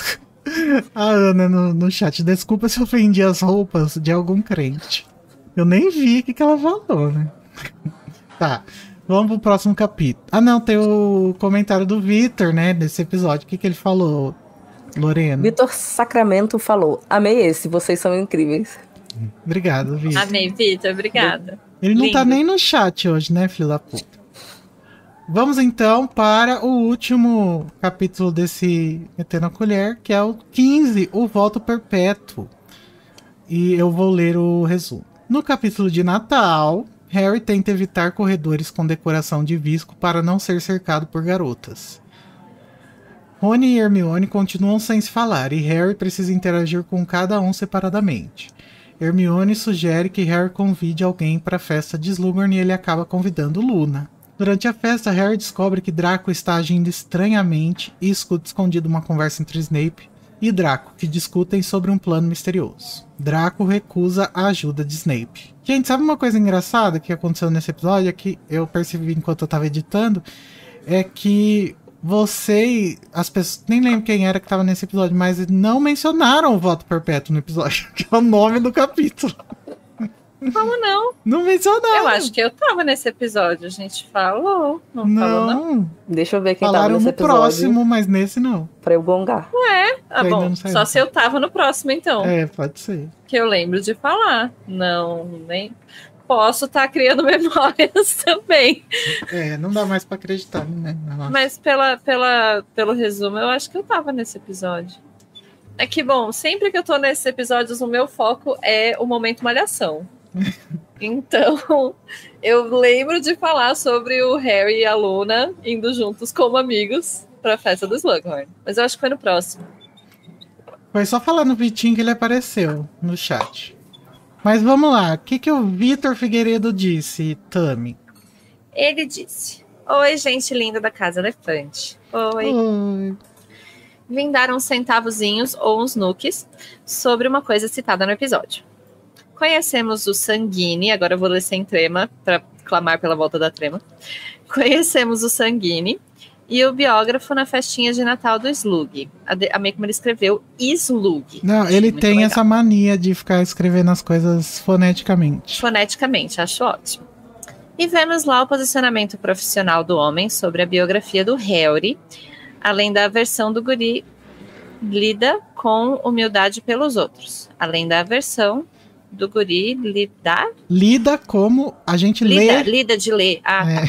A Ana no chat, desculpa se ofendi as roupas de algum crente. Eu nem vi o que ela falou, né? Tá, vamos pro próximo capítulo. Não, tem o comentário do Vitor, né, desse episódio. O que ele falou, Lorena? Vitor Sacramento falou: amei esse, vocês são incríveis. Obrigado, Vitor. Amei, Vitor, obrigada. Ele não tá nem no chat hoje, né, filho da puta? Vamos então para o último capítulo desse Metendo a Colher, que é o 15, o Voto Perpétuo. E eu vou ler o resumo. No capítulo de Natal, Harry tenta evitar corredores com decoração de visco para não ser cercado por garotas. Rony e Hermione continuam sem se falar e Harry precisa interagir com cada um separadamente. Hermione sugere que Harry convide alguém para a festa de Slughorn e ele acaba convidando Luna. Durante a festa, Harry descobre que Draco está agindo estranhamente e escuta escondido uma conversa entre Snape e Draco, que discutem sobre um plano misterioso. Draco recusa a ajuda de Snape. Gente, sabe uma coisa engraçada que aconteceu nesse episódio? É que eu percebi enquanto eu estava editando, é que as pessoas, nem lembro quem era que estava nesse episódio, mas não mencionaram o voto perpétuo no episódio, que é o nome do capítulo. Como não? Não mencionaram. Eu acho que eu tava nesse episódio, a gente falou. Não falou, não? Deixa eu ver quem Falaram tava nesse episódio. Falaram no próximo, mas nesse não. Pra eu gongar. Ué, bom, só se eu tava no próximo, então. Pode ser. Que eu lembro de falar. Não, nem... Posso estar criando memórias também. Não dá mais pra acreditar, né? Nossa. Mas pelo resumo, eu acho que eu tava nesse episódio. É que, bom, sempre que eu tô nesses episódios, o meu foco é o momento malhação. Então, eu lembro de falar sobre o Harry e a Luna indo juntos como amigos pra festa do Slughorn. Mas eu acho que foi no próximo. Foi só falar no Vitinho que ele apareceu no chat. Mas vamos lá, o que o Vitor Figueiredo disse, Tami? Ele disse: Oi, gente linda da Casa Elefante. Oi. Vim dar uns centavozinhos ou uns nuques sobre uma coisa citada no episódio. Conhecemos o Sanguini, agora eu vou ler sem trema, para clamar pela volta da trema. Conhecemos o Sanguini e o biógrafo na festinha de Natal do Slug. A Meikman ele escreveu Slug. Não, ele tem essa mania de ficar escrevendo as coisas foneticamente. Foneticamente, acho ótimo. E vemos lá o posicionamento profissional do homem sobre a biografia do Harry, além da versão do guri lida com humildade pelos outros. Além da versão do guri lidar... Lida como a gente lê... Lida de ler.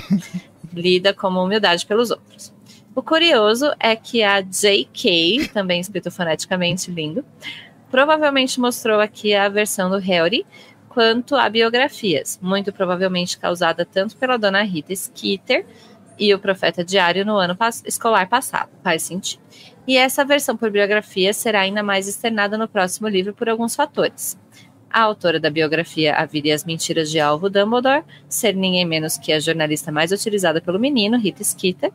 Lida como humildade pelos outros. O curioso é que a J.K., também escrito foneticamente, lindo, provavelmente mostrou aqui a versão do Harry quanto a biografias, muito provavelmente causada tanto pela dona Rita Skeeter e o Profeta Diário no ano escolar passado. Faz sentido. E essa versão por biografia será ainda mais externada no próximo livro por alguns fatores. A autora da biografia A Vida e as Mentiras de Alvo Dumbledore ser ninguém menos que a jornalista mais utilizada pelo menino, Rita Skeeter,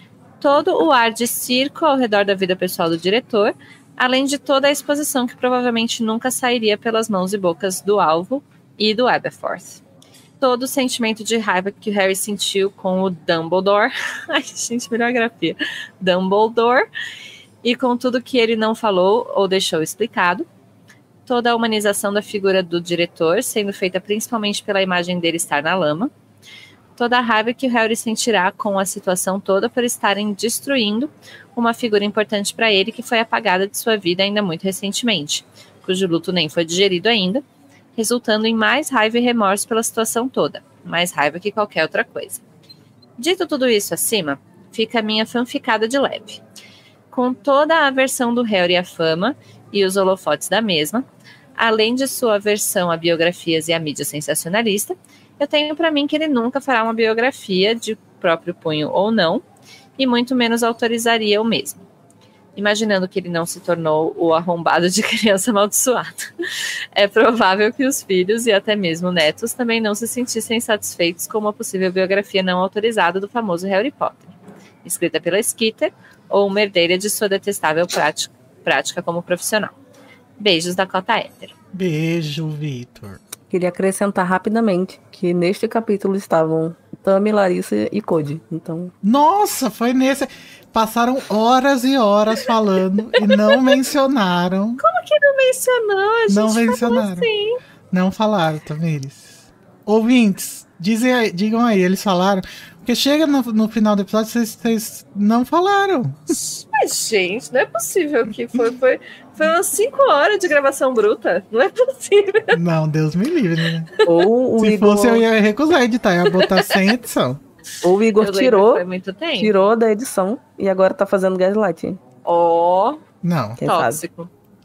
todo o ar de circo ao redor da vida pessoal do diretor, além de toda a exposição que provavelmente nunca sairia pelas mãos e bocas do alvo e do Aberforth. Todo o sentimento de raiva que o Harry sentiu com o Dumbledore, ai gente, melhor grafia, Dumbledore, e com tudo que ele não falou ou deixou explicado, toda a humanização da figura do diretor, sendo feita principalmente pela imagem dele estar na lama, toda a raiva que o Harry sentirá com a situação toda por estarem destruindo uma figura importante para ele que foi apagada de sua vida ainda muito recentemente, cujo luto nem foi digerido ainda, resultando em mais raiva e remorso pela situação toda, mais raiva que qualquer outra coisa. Dito tudo isso acima, fica a minha fanficada de leve. Com toda a aversão do Harry à fama e os holofotes da mesma, além de sua aversão a biografias e a mídia sensacionalista, eu tenho para mim que ele nunca fará uma biografia de próprio punho ou não, e muito menos autorizaria o mesmo. Imaginando que ele não se tornou o arrombado de criança amaldiçoada. É provável que os filhos e até mesmo netos também não se sentissem satisfeitos com uma possível biografia não autorizada do famoso Harry Potter, escrita pela Skeeter ou uma herdeira de sua detestável prática como profissional. Beijos da cota hétero. Beijo, Vitor. Queria acrescentar rapidamente que neste capítulo estavam Tammy, Larissa e Cody. Então... Nossa, foi nesse... Passaram horas e horas falando e não mencionaram. Como que não mencionou? A gente não mencionaram. Assim. Não falaram, Tamires. Ouvintes, digam aí, eles falaram. Porque chega no final do episódio, vocês não falaram. Mas, gente, não é possível que foi umas 5 horas de gravação bruta. Não é possível. Não, Deus me livre, né? Ou o Se Igor... fosse, eu ia recusar editar, ia botar sem edição. Ou o Igor tirou da edição e agora tá fazendo gaslight. Ó, não. Tóxico.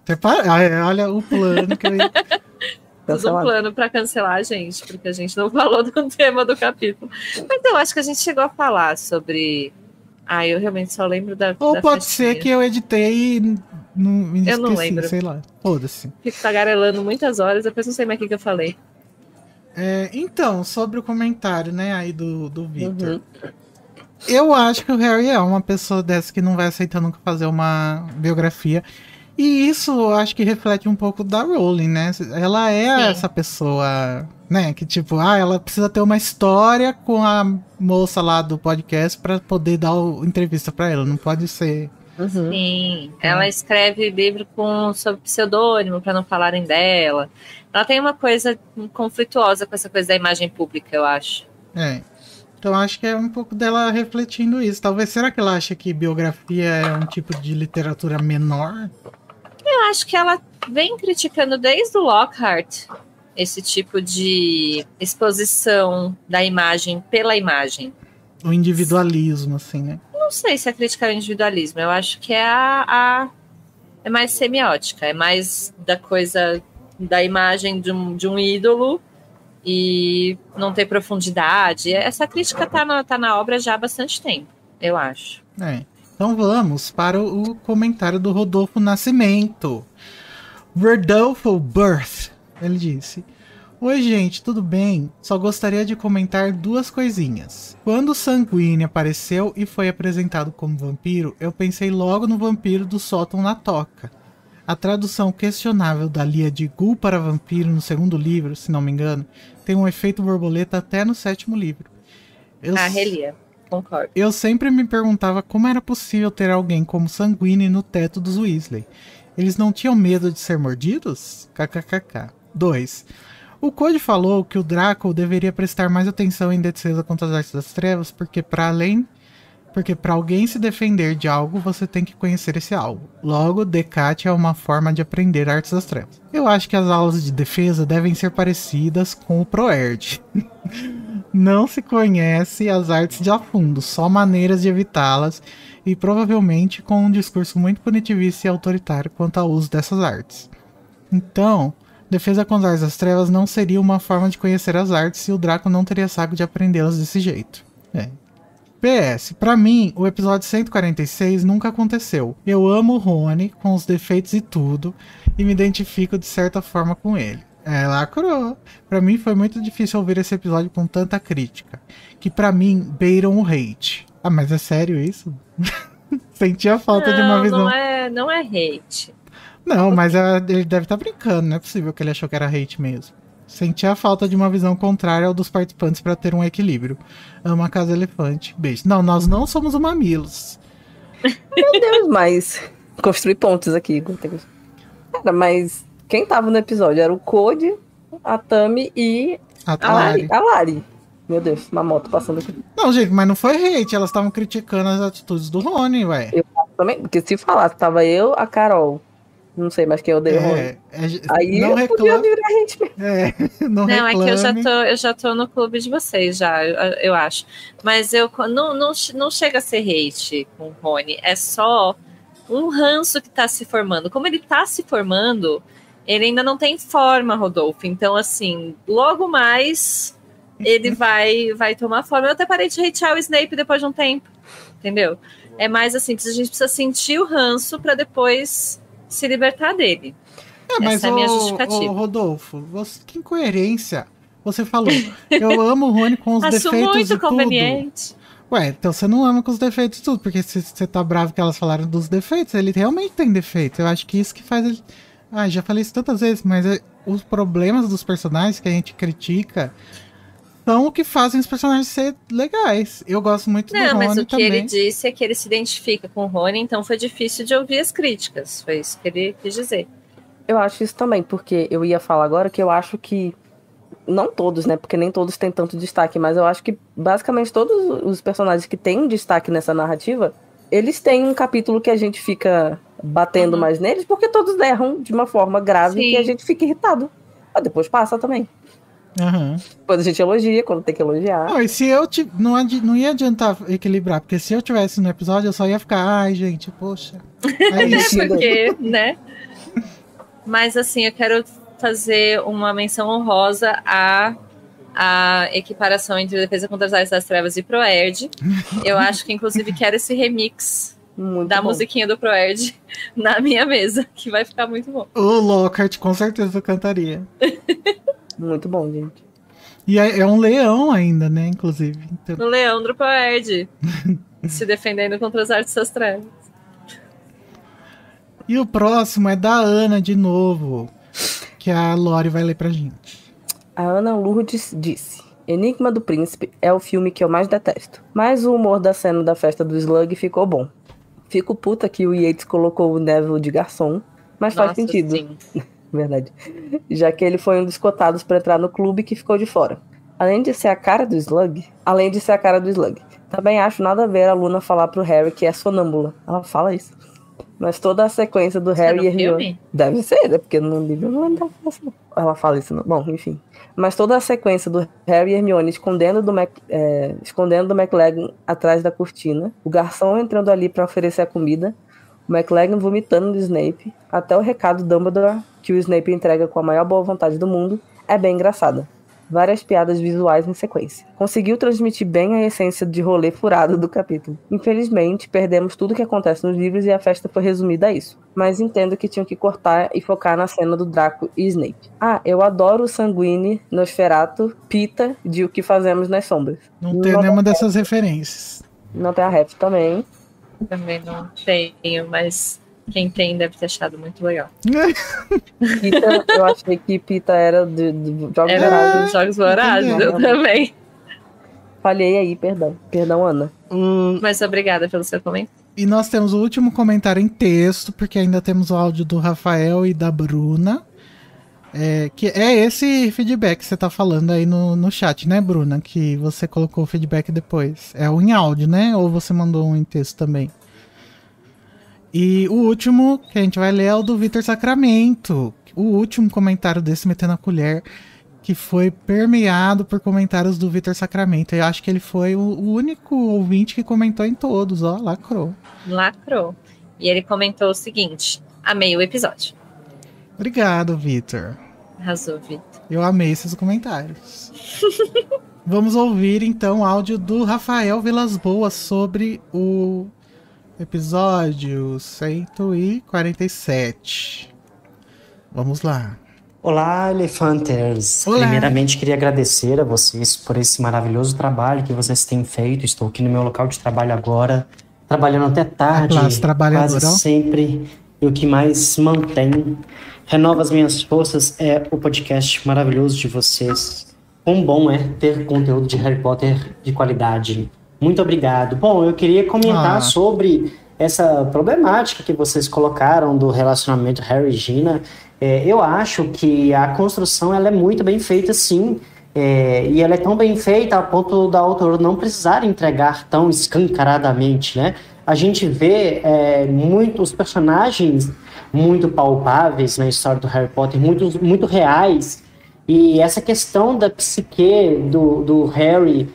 Olha o plano que eu ia... Tudo um plano pra cancelar a gente, porque a gente não falou do tema do capítulo. Mas eu acho que a gente chegou a falar sobre... eu realmente só lembro da Ou da pode festinha. ser que eu editei e não esqueci, Eu não lembro. sei lá. Foda-se. Fico tagarelando muitas horas, depois não sei mais o que eu falei. Então, sobre o comentário, né, aí do Victor. Eu acho que o Harry é uma pessoa dessa que não vai aceitar nunca fazer uma biografia. E isso eu acho que reflete um pouco da Rowling, né? Ela é essa pessoa, né? Que tipo, ela precisa ter uma história com a moça lá do podcast pra poder dar entrevista pra ela. Não pode ser... Sim, ela escreve livro sob pseudônimo pra não falarem dela. Ela tem uma coisa conflituosa com essa coisa da imagem pública, eu acho. Então acho que é um pouco dela refletindo isso. Talvez, será que ela acha que biografia é um tipo de literatura menor? Eu acho que ela vem criticando desde o Lockhart esse tipo de exposição da imagem pela imagem. O individualismo, assim, né? Não sei se é crítica ao individualismo. Eu acho que é mais semiótica. É mais da coisa da imagem de um ídolo e não ter profundidade. Essa crítica tá na obra já há bastante tempo, eu acho. Então vamos para o comentário do Rodolfo Nascimento. Rodolfo Birth, ele disse: Oi, gente, tudo bem? Só gostaria de comentar duas coisinhas. Quando o Sanguine apareceu e foi apresentado como vampiro, eu pensei logo no vampiro do sótão na toca. A tradução questionável da Lia de Ghoul para vampiro no segundo livro, se não me engano, tem um efeito borboleta até no 7º livro. Relia, concordo. Eu sempre me perguntava como era possível ter alguém como Sanguine no teto dos Weasley. Eles não tinham medo de ser mordidos? KKKK. 2. O Code falou que o Draco deveria prestar mais atenção em defesa contra as artes das trevas, porque para alguém se defender de algo, você tem que conhecer esse algo. Logo, Decate é uma forma de aprender artes das trevas. Eu acho que as aulas de defesa devem ser parecidas com o Proerd. Não se conhece as artes de a fundo, só maneiras de evitá-las, e provavelmente com um discurso muito punitivista e autoritário quanto ao uso dessas artes. Então, defesa contra as artes das trevas não seria uma forma de conhecer as artes e o Draco não teria saco de aprendê-las desse jeito. PS, pra mim, o episódio 146 nunca aconteceu. Eu amo o Rony, com os defeitos e tudo, e me identifico de certa forma com ele. Lacrou. Pra mim foi muito difícil ouvir esse episódio com tanta crítica, que pra mim beiram o hate. Ah, mas é sério isso? Senti a falta de uma visão... Não é hate. Não, mas ele deve estar brincando, não é possível que ele achou que era hate mesmo. Senti a falta de uma visão contrária ao dos participantes para ter um equilíbrio. Amo a Casa Elefante. Beijo. Não, nós não somos o Mamilos. Meu Deus, mas... Construir pontos aqui. Cara, mas quem tava no episódio era o Code, a Tami e A Lari. Meu Deus, uma moto passando aqui. Não, gente, mas não foi hate. Elas estavam criticando as atitudes do Rony, ué. Eu também, porque se falasse, tava eu, a Carol... Não sei mais quem eu dei o Rony. Aí não eu podia reclame. virar gente mesmo. Não, é que eu já tô no clube de vocês, eu acho. Mas não chega a ser hate com o Rony. É só um ranço que tá se formando. Como ele tá se formando, ele ainda não tem forma, Rodolfo. Então, assim, logo mais ele vai tomar forma. Eu até parei de hatear o Snape depois de um tempo. Entendeu? É mais assim, a gente precisa sentir o ranço pra depois... se libertar dele. Mas essa é a minha justificativa. Rodolfo, que incoerência. Você falou, eu amo o Rony com os Acho defeitos muito e conveniente. tudo. Ué, então você não ama com os defeitos e tudo, porque você tá bravo que elas falaram dos defeitos, ele realmente tem defeitos. Eu acho que isso que faz ele... já falei isso tantas vezes, mas os problemas dos personagens que a gente critica são o que fazem os personagens ser legais. Eu gosto muito do Rony também. Não, mas o que ele disse é que ele se identifica com o Rony, então foi difícil de ouvir as críticas. Foi isso que ele quis dizer. Eu acho isso também, porque eu ia falar agora que eu acho que, não todos, né, porque nem todos têm tanto destaque, mas eu acho que basicamente todos os personagens que têm um destaque nessa narrativa, eles têm um capítulo que a gente fica batendo mais neles, porque todos erram de uma forma grave e a gente fica irritado. Mas depois passa também. Quando a gente elogia, quando tem que elogiar. E se eu não ia adiantar equilibrar, porque se eu tivesse no episódio, eu só ia ficar, ai, gente, poxa. É isso. Porque, né? Mas assim, eu quero fazer uma menção honrosa à equiparação entre Defesa contra as Artes das Trevas e Proerd. Eu acho que, inclusive, quero esse remix da musiquinha do Proerd na minha mesa, que vai ficar muito bom. O Lockhart, com certeza, eu cantaria. Muito bom, gente. E é um leão ainda, né, inclusive. Então... O leão do Proerd. Se defendendo contra as artes das trevas. E o próximo é da Ana, de novo. Que a Lori vai ler pra gente. A Ana Lourdes disse: Enigma do Príncipe é o filme que eu mais detesto. Mas o humor da cena da festa do Slug ficou bom. Fico puta que o Yates colocou o Neville de garçom. Mas faz sentido. Sim. Verdade. Já que ele foi um dos cotados para entrar no clube que ficou de fora. Além de ser a cara do Slug. Também acho nada a ver a Luna falar pro Harry que é sonâmbula. Ela fala isso. Mas toda a sequência do Harry e Hermione... Deve ser, né? Porque no livro não dá pra falar. Ela fala isso. Não. Bom, enfim. Mas toda a sequência do Harry e Hermione escondendo do McLaggen atrás da cortina. O garçom entrando ali para oferecer a comida. O McLaggen vomitando no Snape. Até o recado Dumbledore, que o Snape entrega com a maior boa vontade do mundo, é bem engraçada. várias piadas visuais em sequência. Conseguiu transmitir bem a essência de rolê furado do capítulo. Infelizmente, perdemos tudo o que acontece nos livros e a festa foi resumida a isso. Mas entendo que tinham que cortar e focar na cena do Draco e Snape. Ah, eu adoro o Sanguine, Nosferatu, Pita, de O Que Fazemos nas Sombras. Não tem nenhuma dessas referências. Não tem a ref também. Também não tenho, mas quem tem deve ter achado muito legal. Pita, eu achei que Pita era de Jogos Era dos Jogos Vorazes, entendi. eu também. Falhei aí, perdão. Perdão, Ana. Mas obrigada pelo seu comentário. E nós temos o último comentário em texto, porque ainda temos o áudio do Rafael e da Bruna. Que é esse feedback que você tá falando aí no chat, né, Bruna? Que você colocou o feedback depois. É um em áudio, né? Ou você mandou um em texto também? E o último que a gente vai ler é o do Vitor Sacramento. O último comentário desse Metendo a Colher, que foi permeado por comentários do Vitor Sacramento. Eu acho que ele foi o único ouvinte que comentou em todos, ó, lacrou. Lacrou. E ele comentou o seguinte: amei o episódio. Obrigado, Vitor. Arrasou, Vitor. Eu amei esses comentários. Vamos ouvir então o áudio do Rafael Vilas Boas sobre o episódio 147. Vamos lá. Olá, Elefanters! Olá. Primeiramente, queria agradecer a vocês por esse maravilhoso trabalho que vocês têm feito. Estou aqui no meu local de trabalho agora, trabalhando até tarde, classe trabalhadora. quase sempre. E o que mais mantém, renova as minhas forças, é o podcast maravilhoso de vocês. Quão bom é ter conteúdo de Harry Potter de qualidade. Muito obrigado. Bom, eu queria comentar sobre essa problemática que vocês colocaram do relacionamento Harry e Gina. Eu acho que a construção ela é muito bem feita, sim. E ela é tão bem feita a ponto da autora não precisar entregar tão escancaradamente, né? A gente vê muitos personagens muito palpáveis na história do Harry Potter, muito reais. E essa questão da psique do Harry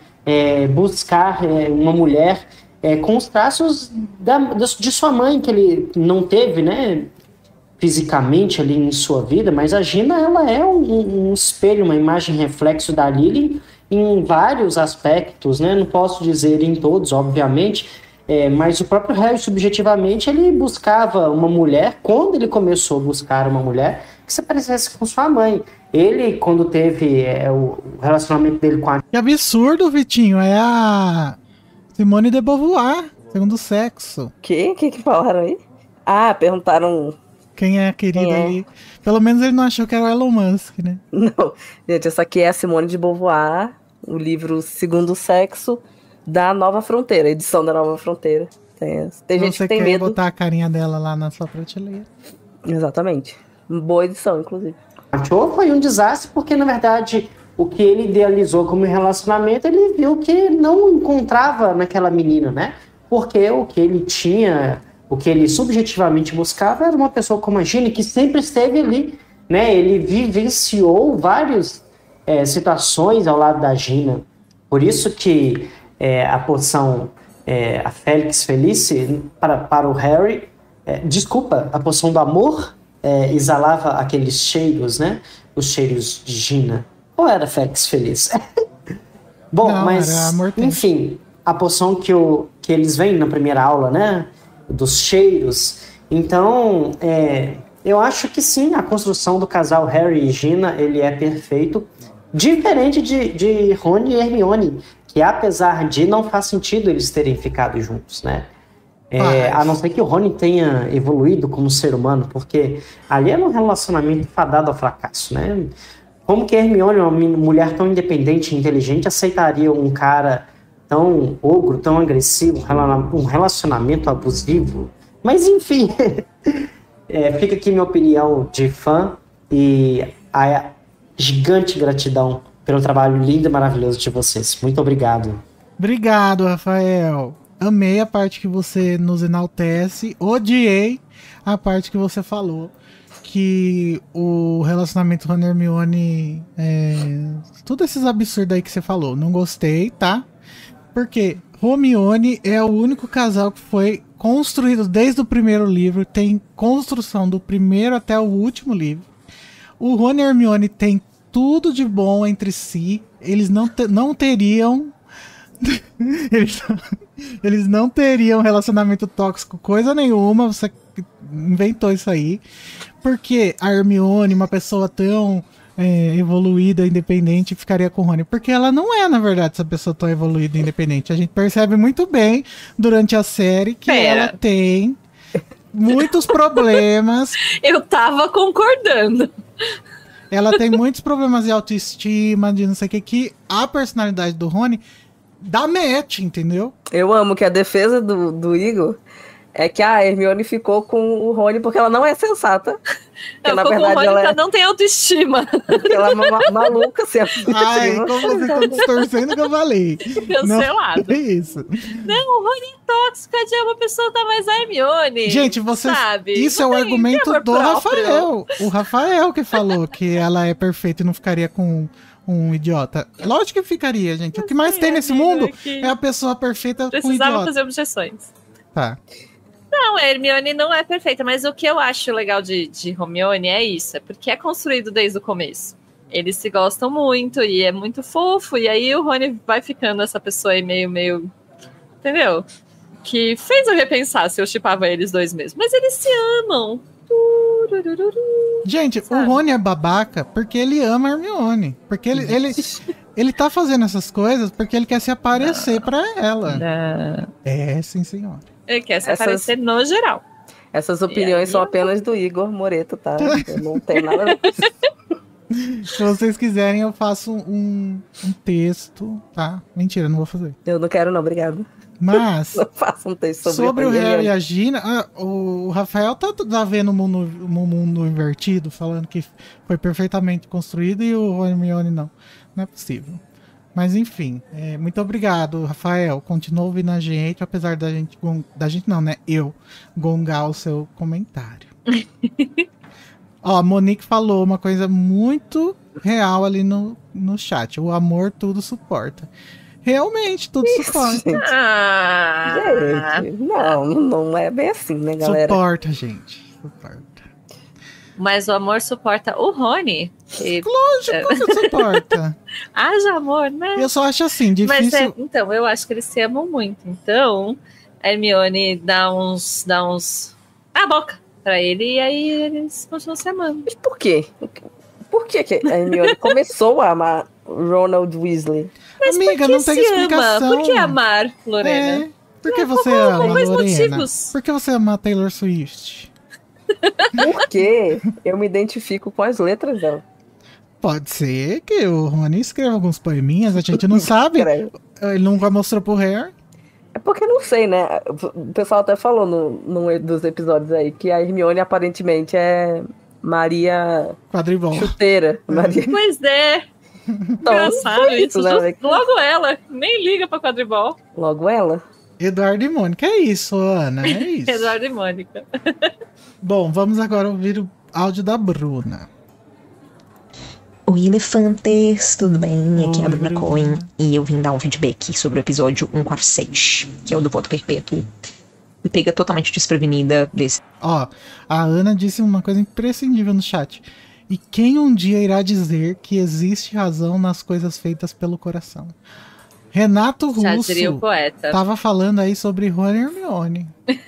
buscar uma mulher com os traços de sua mãe, que ele não teve, né, fisicamente ali em sua vida, mas a Gina ela é um espelho, uma imagem reflexo da Lily em vários aspectos, né? Não posso dizer em todos, obviamente, mas o próprio Harry, subjetivamente, ele buscava uma mulher, quando ele começou a buscar uma mulher, que se parecesse com sua mãe. Ele, quando teve o relacionamento dele com a... Que absurdo, Vitinho. É a Simone de Beauvoir, segundo sexo. Que falaram aí? Ah, perguntaram... Quem é a querida aí? Pelo menos ele não achou que era o Elon Musk, né? Não, gente, essa aqui é a Simone de Beauvoir, o livro Segundo Sexo, da Nova Fronteira, edição da Nova Fronteira. Tem gente que tem medo. Você quer botar a carinha dela lá na sua prateleira. Exatamente. Boa edição, inclusive. Achou foi um desastre, porque, na verdade, o que ele idealizou como relacionamento, ele viu que não encontrava naquela menina, né? Porque o que ele tinha, o que ele subjetivamente buscava era uma pessoa como a Gina, que sempre esteve ali, né? Ele vivenciou várias situações ao lado da Gina. Por isso que a poção, a Félix Felice, para o Harry, a poção do amor exalava aqueles cheiros, né? Os cheiros de Gina. Ou era Félix Feliz? Bom, não, mas, enfim, a poção que eles veem na primeira aula, né? Dos cheiros. Então, eu acho que sim, a construção do casal Harry e Gina, ele é perfeito. Diferente de Rony e Hermione, que apesar de não faz sentido eles terem ficado juntos, né? A não ser que o Rony tenha evoluído como ser humano, porque ali era um relacionamento fadado ao fracasso, né? Como que a Hermione, uma mulher tão independente e inteligente, aceitaria um cara tão ogro, tão agressivo, um relacionamento abusivo? Mas enfim, fica aqui minha opinião de fã e a gigante gratidão pelo trabalho lindo e maravilhoso de vocês. Muito obrigado. Obrigado, Rafael. Amei a parte que você nos enaltece. Odiei a parte que você falou que o relacionamento Ron e Hermione tudo esses absurdos aí que você falou. Não gostei, tá? Porque Hermione é o único casal que foi construído desde o primeiro livro. Tem construção do primeiro até o último livro. O Ron e Hermione tem tudo de bom entre si, eles não teriam eles não teriam relacionamento tóxico coisa nenhuma. Você inventou isso aí. Porque a Hermione, uma pessoa tão evoluída, independente, ficaria com o Rony? Porque ela não é, na verdade, essa pessoa tão evoluída e independente. A gente percebe muito bem durante a série que ela tem muitos problemas. Eu tava concordando. Ela tem muitos problemas de autoestima, de não sei o que a personalidade do Rony dá match, entendeu? Eu amo que a defesa do Igor é que a Hermione ficou com o Rony porque ela não é sensata. Ela ficou com o Rony porque não tem autoestima. Ela é maluca, sem autoestima. Ai, como vocês estão distorcendo o que eu falei. Cancelado. Não é isso. Não, o Rony é tóxico, é uma pessoa tá mais a Hermione. Gente, vocês, sabe? Isso não é o argumento do próprio. Rafael. O Rafael que falou que ela é perfeita e não ficaria com um idiota. Lógico que ficaria, gente. O que mais tem nesse mundo é a pessoa perfeita com um idiota. Precisava fazer objeções. Tá. Não, a Hermione não é perfeita, mas o que eu acho legal de Hermione é isso, é porque é construído desde o começo. Eles se gostam muito e é muito fofo, e aí o Rony vai ficando essa pessoa aí meio... Entendeu? Que fez eu repensar se eu shippava eles dois mesmo. Mas eles se amam. Gente, sabe? O Rony é babaca porque ele ama a Hermione. Porque ele tá fazendo essas coisas porque ele quer se aparecer pra ela. É, sim, senhora. Ele quer se aparecer no geral. Essas opiniões são apenas do Igor Moreto, tá? Não tem nada a ver. Se vocês quiserem, eu faço um texto, tá? Mentira, não vou fazer. Eu não quero, não, obrigado. Mas, não faço um texto sobre o Harry e a Gina, o Rafael tá vendo o mundo invertido, falando que foi perfeitamente construído e o Hermione não. Não é possível. Mas enfim, muito obrigado, Rafael. Continua ouvindo a gente, apesar da gente não, né? Eu gongar o seu comentário. Ó, a Monique falou uma coisa muito real ali no chat. O amor tudo suporta. Realmente, tudo suporta. Gente, não é bem assim, né, galera? Suporta, gente. Suporta. Mas o amor suporta o Rony. Lógico que suporta. Haja amor, né? Eu só acho assim, difícil... Mas então, eu acho que eles se amam muito. Então, a Hermione dá uns... a boca pra ele, e aí eles continuam se amando. Mas por quê? Por que a Hermione começou a amar Ronald Weasley? Mas amiga, não tem explicação. Por que amar, Lorena? Por que você ama, Lorena? Motivos. Por que você ama Taylor Swift? Porque eu me identifico com as letras dela. Pode ser que o Rony escreva alguns poeminhas, a gente não sabe. Ele nunca mostrou pro Harry. É porque não sei, né? O pessoal até falou num dos episódios aí que a Hermione aparentemente é Maria Quadribol. Chuteira. Maria... Pois é. Então, engraçado isso. Né? Logo ela. Nem liga pra quadribol. Logo ela. Eduardo e Mônica. É isso, Ana. É isso. Eduardo e Mônica. Bom, vamos agora ouvir o áudio da Bruna. Oi, elefantes, tudo bem? Aqui é a Bruna Cohen e eu vim dar um feedback sobre o episódio 146, que é o do voto perpétuo. Me pega totalmente desprevenida desse. Ó, a Ana disse uma coisa imprescindível no chat. E quem um dia irá dizer que existe razão nas coisas feitas pelo coração? Renato Russo tava falando aí sobre Rony e Hermione.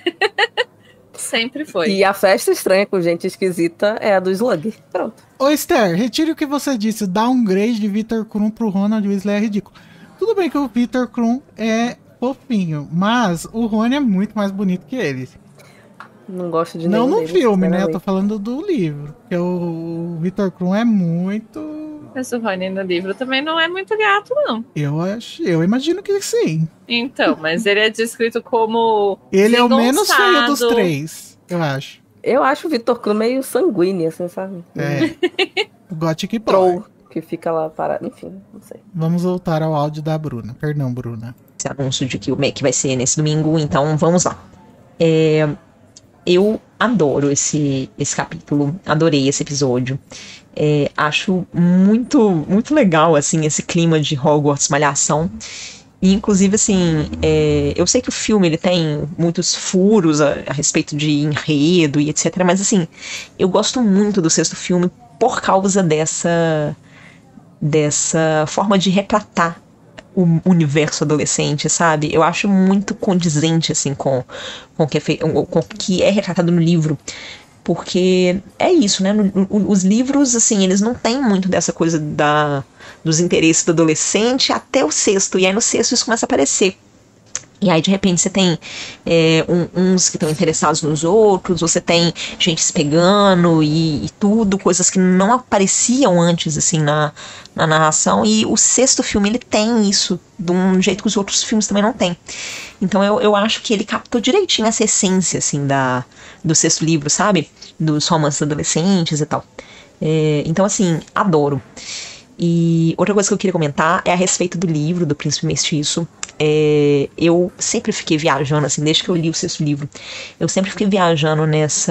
Sempre foi. E a festa estranha com gente esquisita é a do Slug. Pronto. Ô Esther, retire o que você disse. Downgrade de Victor Krum pro Ronald Weasley é ridículo. Tudo bem que o Victor Krum é fofinho, mas o Rony é muito mais bonito que ele. Não gosto de nenhum Não no deles, filme, né? Eu tô falando do livro. Porque o Victor Krum é muito... Mas o Rony no livro também não é muito gato, não. Eu imagino que sim. Então, mas ele é descrito como... Ele é o menos feio dos três, eu acho. Eu acho o Victor Krum meio sanguíneo, assim, sabe? É. O Gothic Boy. Troll, que fica lá parado. Enfim, não sei. Vamos voltar ao áudio da Bruna. Perdão, Bruna. Esse anúncio de que o Mac vai ser nesse domingo, então vamos lá. Eu adoro esse capítulo, adorei esse episódio. Acho muito, muito legal, assim, esse clima de Hogwarts Malhação. E, inclusive, assim, eu sei que o filme ele tem muitos furos a respeito de enredo e etc. Mas, assim, eu gosto muito do sexto filme por causa dessa forma de retratar o universo adolescente, sabe? Eu acho muito condizente, assim, com o que é retratado no livro. Porque é isso, né? Os livros, assim, eles não têm muito dessa coisa dos interesses do adolescente até o sexto. E aí no sexto isso começa a aparecer. E aí, de repente, você tem uns que estão interessados nos outros, você tem gente se pegando e tudo, coisas que não apareciam antes, assim, na narração. E o sexto filme, ele tem isso, de um jeito que os outros filmes também não têm. Então, eu acho que ele captou direitinho essa essência, assim, do sexto livro, sabe? Dos romances adolescentes e tal. Então, assim, adoro. E outra coisa que eu queria comentar é a respeito do livro do Príncipe Mestiço. Eu sempre fiquei viajando, assim, desde que eu li o sexto livro. Eu sempre fiquei viajando nesse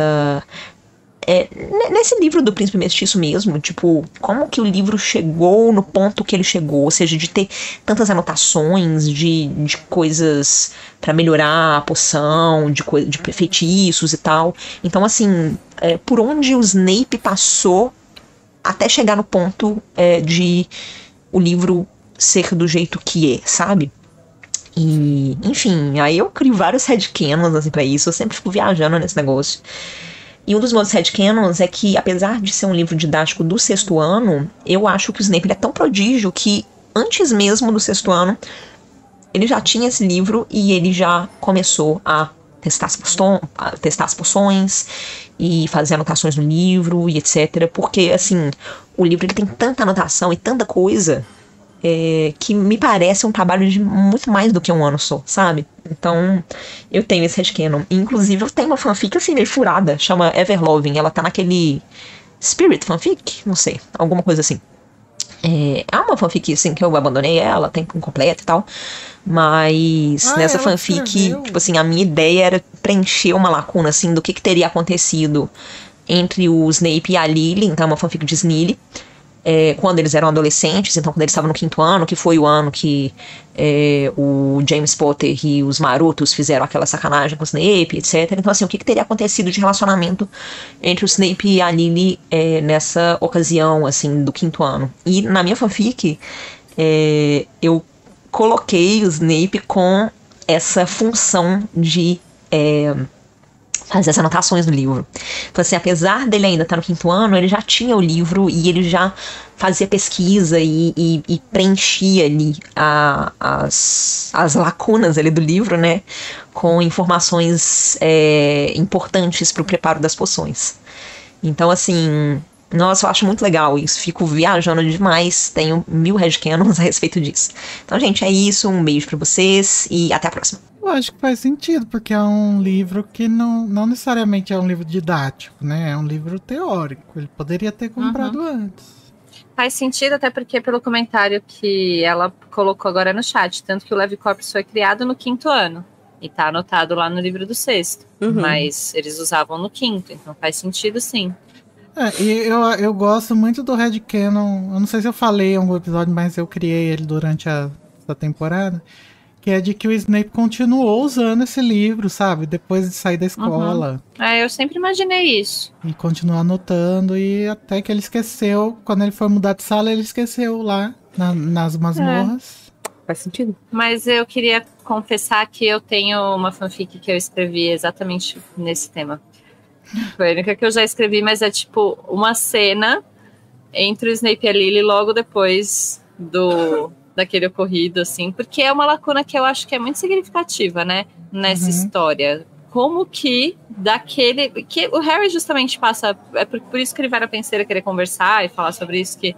livro do Príncipe Mestiço mesmo, tipo, como que o livro chegou no ponto que ele chegou, ou seja, de ter tantas anotações de coisas pra melhorar a poção, de feitiços e tal. Então, assim, por onde o Snape passou até chegar no ponto de o livro ser do jeito que é, sabe? E, enfim, aí eu crio vários headcanons, assim, pra isso. Eu sempre fico viajando nesse negócio. E um dos meus headcanons é que, apesar de ser um livro didático do sexto ano, eu acho que o Snape é tão prodígio que, antes mesmo do sexto ano, ele já tinha esse livro e ele já começou a testar as poções e fazer anotações no livro e etc. Porque, assim, o livro ele tem tanta anotação e tanta coisa que me parece um trabalho de muito mais do que um ano só, sabe? Então, eu tenho esse headcanon. Inclusive, eu tenho uma fanfic, assim, meio furada, chama Everloving. Ela tá naquele Spirit fanfic? Não sei, alguma coisa assim. É uma fanfic, assim, que eu abandonei ela, tempo incompleto e tal. Mas nessa fanfic, tipo assim, a minha ideia era preencher uma lacuna, assim, do que teria acontecido entre o Snape e a Lily. Então, é uma fanfic de Snilly. Quando eles eram adolescentes, então quando eles estavam no quinto ano, que foi o ano que o James Potter e os marotos fizeram aquela sacanagem com o Snape, etc. Então, assim, o que teria acontecido de relacionamento entre o Snape e a Lily nessa ocasião, assim, do quinto ano. E na minha fanfic, eu coloquei o Snape com essa função de fazer as anotações do livro. Então, assim, apesar dele ainda estar no quinto ano, ele já tinha o livro e ele já fazia pesquisa e preenchia ali as lacunas ali do livro, né, com informações importantes para o preparo das poções. Então, assim, nossa, eu acho muito legal isso. Fico viajando demais. Tenho 1000 headcanons a respeito disso. Então, gente, é isso. Um beijo pra vocês e até a próxima. Eu acho que faz sentido, porque é um livro que não necessariamente é um livro didático, né? É um livro teórico. Ele poderia ter comprado antes. Faz sentido, até porque pelo comentário que ela colocou agora no chat, tanto que o Levicorpus foi criado no quinto ano. E tá anotado lá no livro do sexto. Mas eles usavam no quinto, então faz sentido sim. E eu gosto muito do headcanon. Eu não sei se eu falei em algum episódio, mas eu criei ele durante essa temporada. Que é de que o Snape continuou usando esse livro, sabe? Depois de sair da escola. Eu sempre imaginei isso. E continuou anotando. E até que ele esqueceu. Quando ele foi mudar de sala, ele esqueceu lá nas masmorras. Faz sentido. Mas eu queria confessar que eu tenho uma fanfic que eu escrevi exatamente nesse tema. Foi a única que eu já escrevi, mas é tipo uma cena entre o Snape e a Lily logo depois daquele ocorrido, assim, porque é uma lacuna que eu acho que é muito significativa, né, nessa história. Como que que o Harry justamente passa, por isso que ele vai na penseira querer conversar e falar sobre isso, que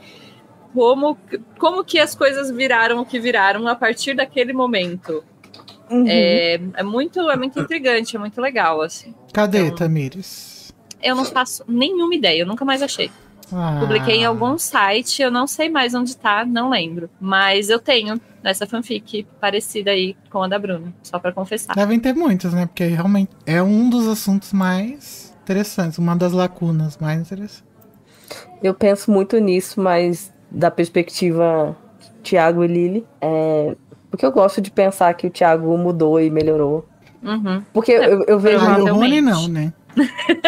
como que as coisas viraram o que viraram a partir daquele momento. É muito intrigante, é muito legal, assim. Cadê, Tamires? Eu não faço nenhuma ideia, eu nunca mais achei. Publiquei em algum site, eu não sei mais onde tá, não lembro. Mas eu tenho essa fanfic parecida aí com a da Bruna, só pra confessar. Devem ter muitas, né? Porque realmente é um dos assuntos mais interessantes, uma das lacunas mais interessantes. Eu penso muito nisso, mas da perspectiva Tiago e Lily. Porque eu gosto de pensar que o Tiago mudou e melhorou. Porque eu vejo... o Rony não, né?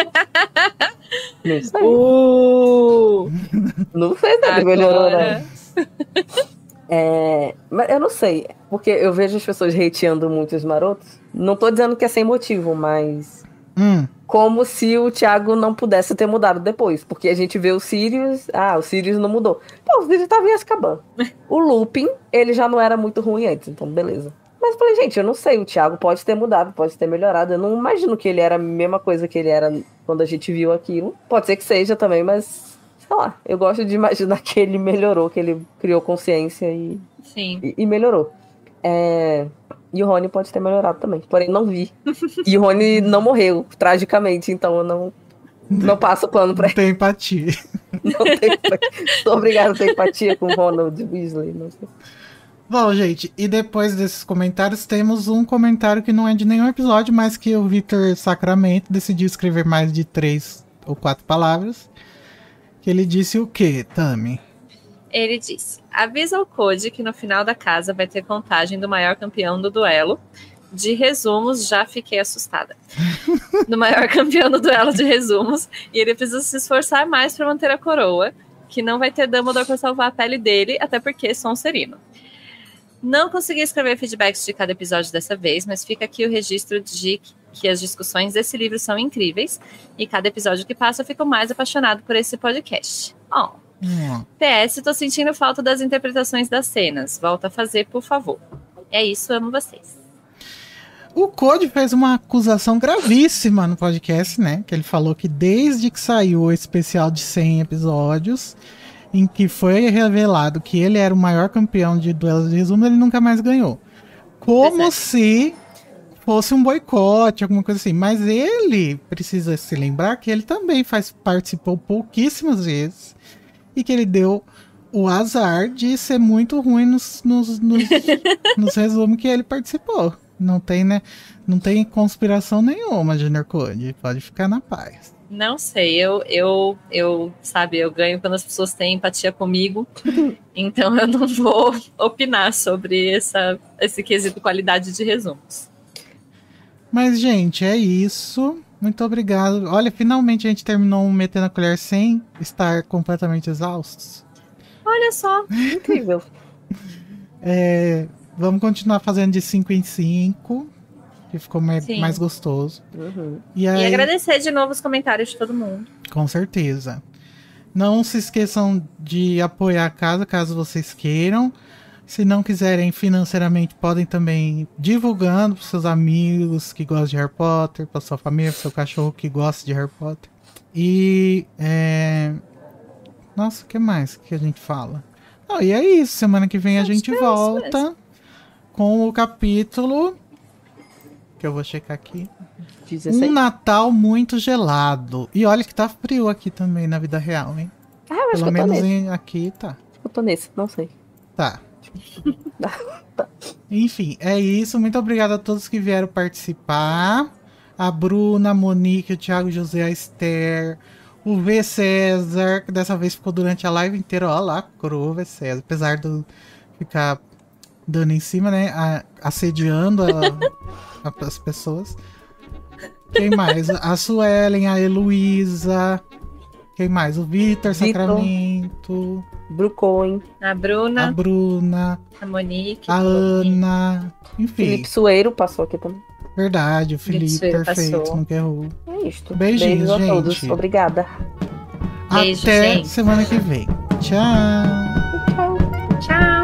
Não sei. Não sei se ele melhorou, né? Mas eu não sei, porque eu vejo as pessoas hateando muito os marotos. Não tô dizendo que é sem motivo, mas... Como se o Thiago não pudesse ter mudado depois. Porque a gente vê o Sirius... o Sirius não mudou. Pô, o Sirius tava em Azkaban. O Lupin, ele já não era muito ruim antes, então beleza. Mas eu falei, gente, eu não sei, o Thiago pode ter mudado, pode ter melhorado. Eu não imagino que ele era a mesma coisa que ele era quando a gente viu aquilo. Pode ser que seja também, mas... Sei lá, eu gosto de imaginar que ele melhorou, que ele criou consciência e melhorou. E o Rony pode ter melhorado também, porém não vi. E o Rony não morreu, tragicamente, então eu não passo pano pra ele. Não tem empatia. Não tenho empatia. Sou obrigada a ter empatia com o Ronald Weasley. Não sei. Bom, gente, e depois desses comentários, temos um comentário que não é de nenhum episódio, mas que o Vitor Sacramento decidiu escrever mais de 3 ou 4 palavras. Que ele disse o quê, Tami? Ele disse: avisa o Code que no final da casa vai ter contagem do maior campeão do duelo. De resumos, já fiquei assustada. Do maior campeão do duelo de resumos. E ele precisa se esforçar mais para manter a coroa. Que não vai ter Dumbledore para salvar a pele dele, até porque Sonserino. Não consegui escrever feedbacks de cada episódio dessa vez, mas fica aqui o registro de que as discussões desse livro são incríveis. E cada episódio que passa eu fico mais apaixonado por esse podcast. PS, tô sentindo falta das interpretações das cenas. Volta a fazer, por favor. É isso, amo vocês. O Code fez uma acusação gravíssima no podcast, né? Que ele falou que desde que saiu o especial de 100 episódios, em que foi revelado que ele era o maior campeão de duelos de resumo, ele nunca mais ganhou. Como se fosse um boicote, alguma coisa assim. Mas ele precisa se lembrar que ele também participou pouquíssimas vezes e que ele deu o azar de ser muito ruim nos resumos que ele participou. Não tem, né? Não tem conspiração nenhuma, Junior Code. Pode ficar na paz. Não sei, eu ganho quando as pessoas têm empatia comigo, então eu não vou opinar sobre esse quesito qualidade de resumos. Mas, gente, é isso. Muito obrigado. Olha, finalmente a gente terminou um Metendo a Colher sem estar completamente exaustos. Olha só. Incrível. Vamos continuar fazendo de 5 em 5. Que ficou mais gostoso. Uhum. E agradecer de novo os comentários de todo mundo. Com certeza. Não se esqueçam de apoiar a casa, caso vocês queiram. Se não quiserem financeiramente, podem também ir divulgando para seus amigos que gostam de Harry Potter, para sua família, para seu cachorro que gosta de Harry Potter. E... Nossa, o que mais que a gente fala? E é isso. Semana que vem a gente volta com o capítulo... que eu vou checar aqui. 16. Um Natal muito gelado. E olha que tá frio aqui também na vida real, hein? Mas pelo menos aqui tá. Eu tô nesse, não sei. Tá. Enfim, é isso. Muito obrigado a todos que vieram participar. A Bruna, a Monique, o Thiago José, a Esther, o V. César, que dessa vez ficou durante a live inteira. Ó lá, o V. César. Apesar de ficar dando em cima, né? Assediando as pessoas. Quem mais? A Suelen, a Heloísa. Quem mais? O Vitor Sacramento. Brucoin. A Bruna. A Monique. A Ana. Enfim. Felipe Sueiro passou aqui também. Verdade, o Felipe, perfeito. Passou. Nunca errou. É isto. Beijinhos, a gente. todos. Obrigada. Beijo, Até gente. semana que vem. Tchau. Tchau. Tchau.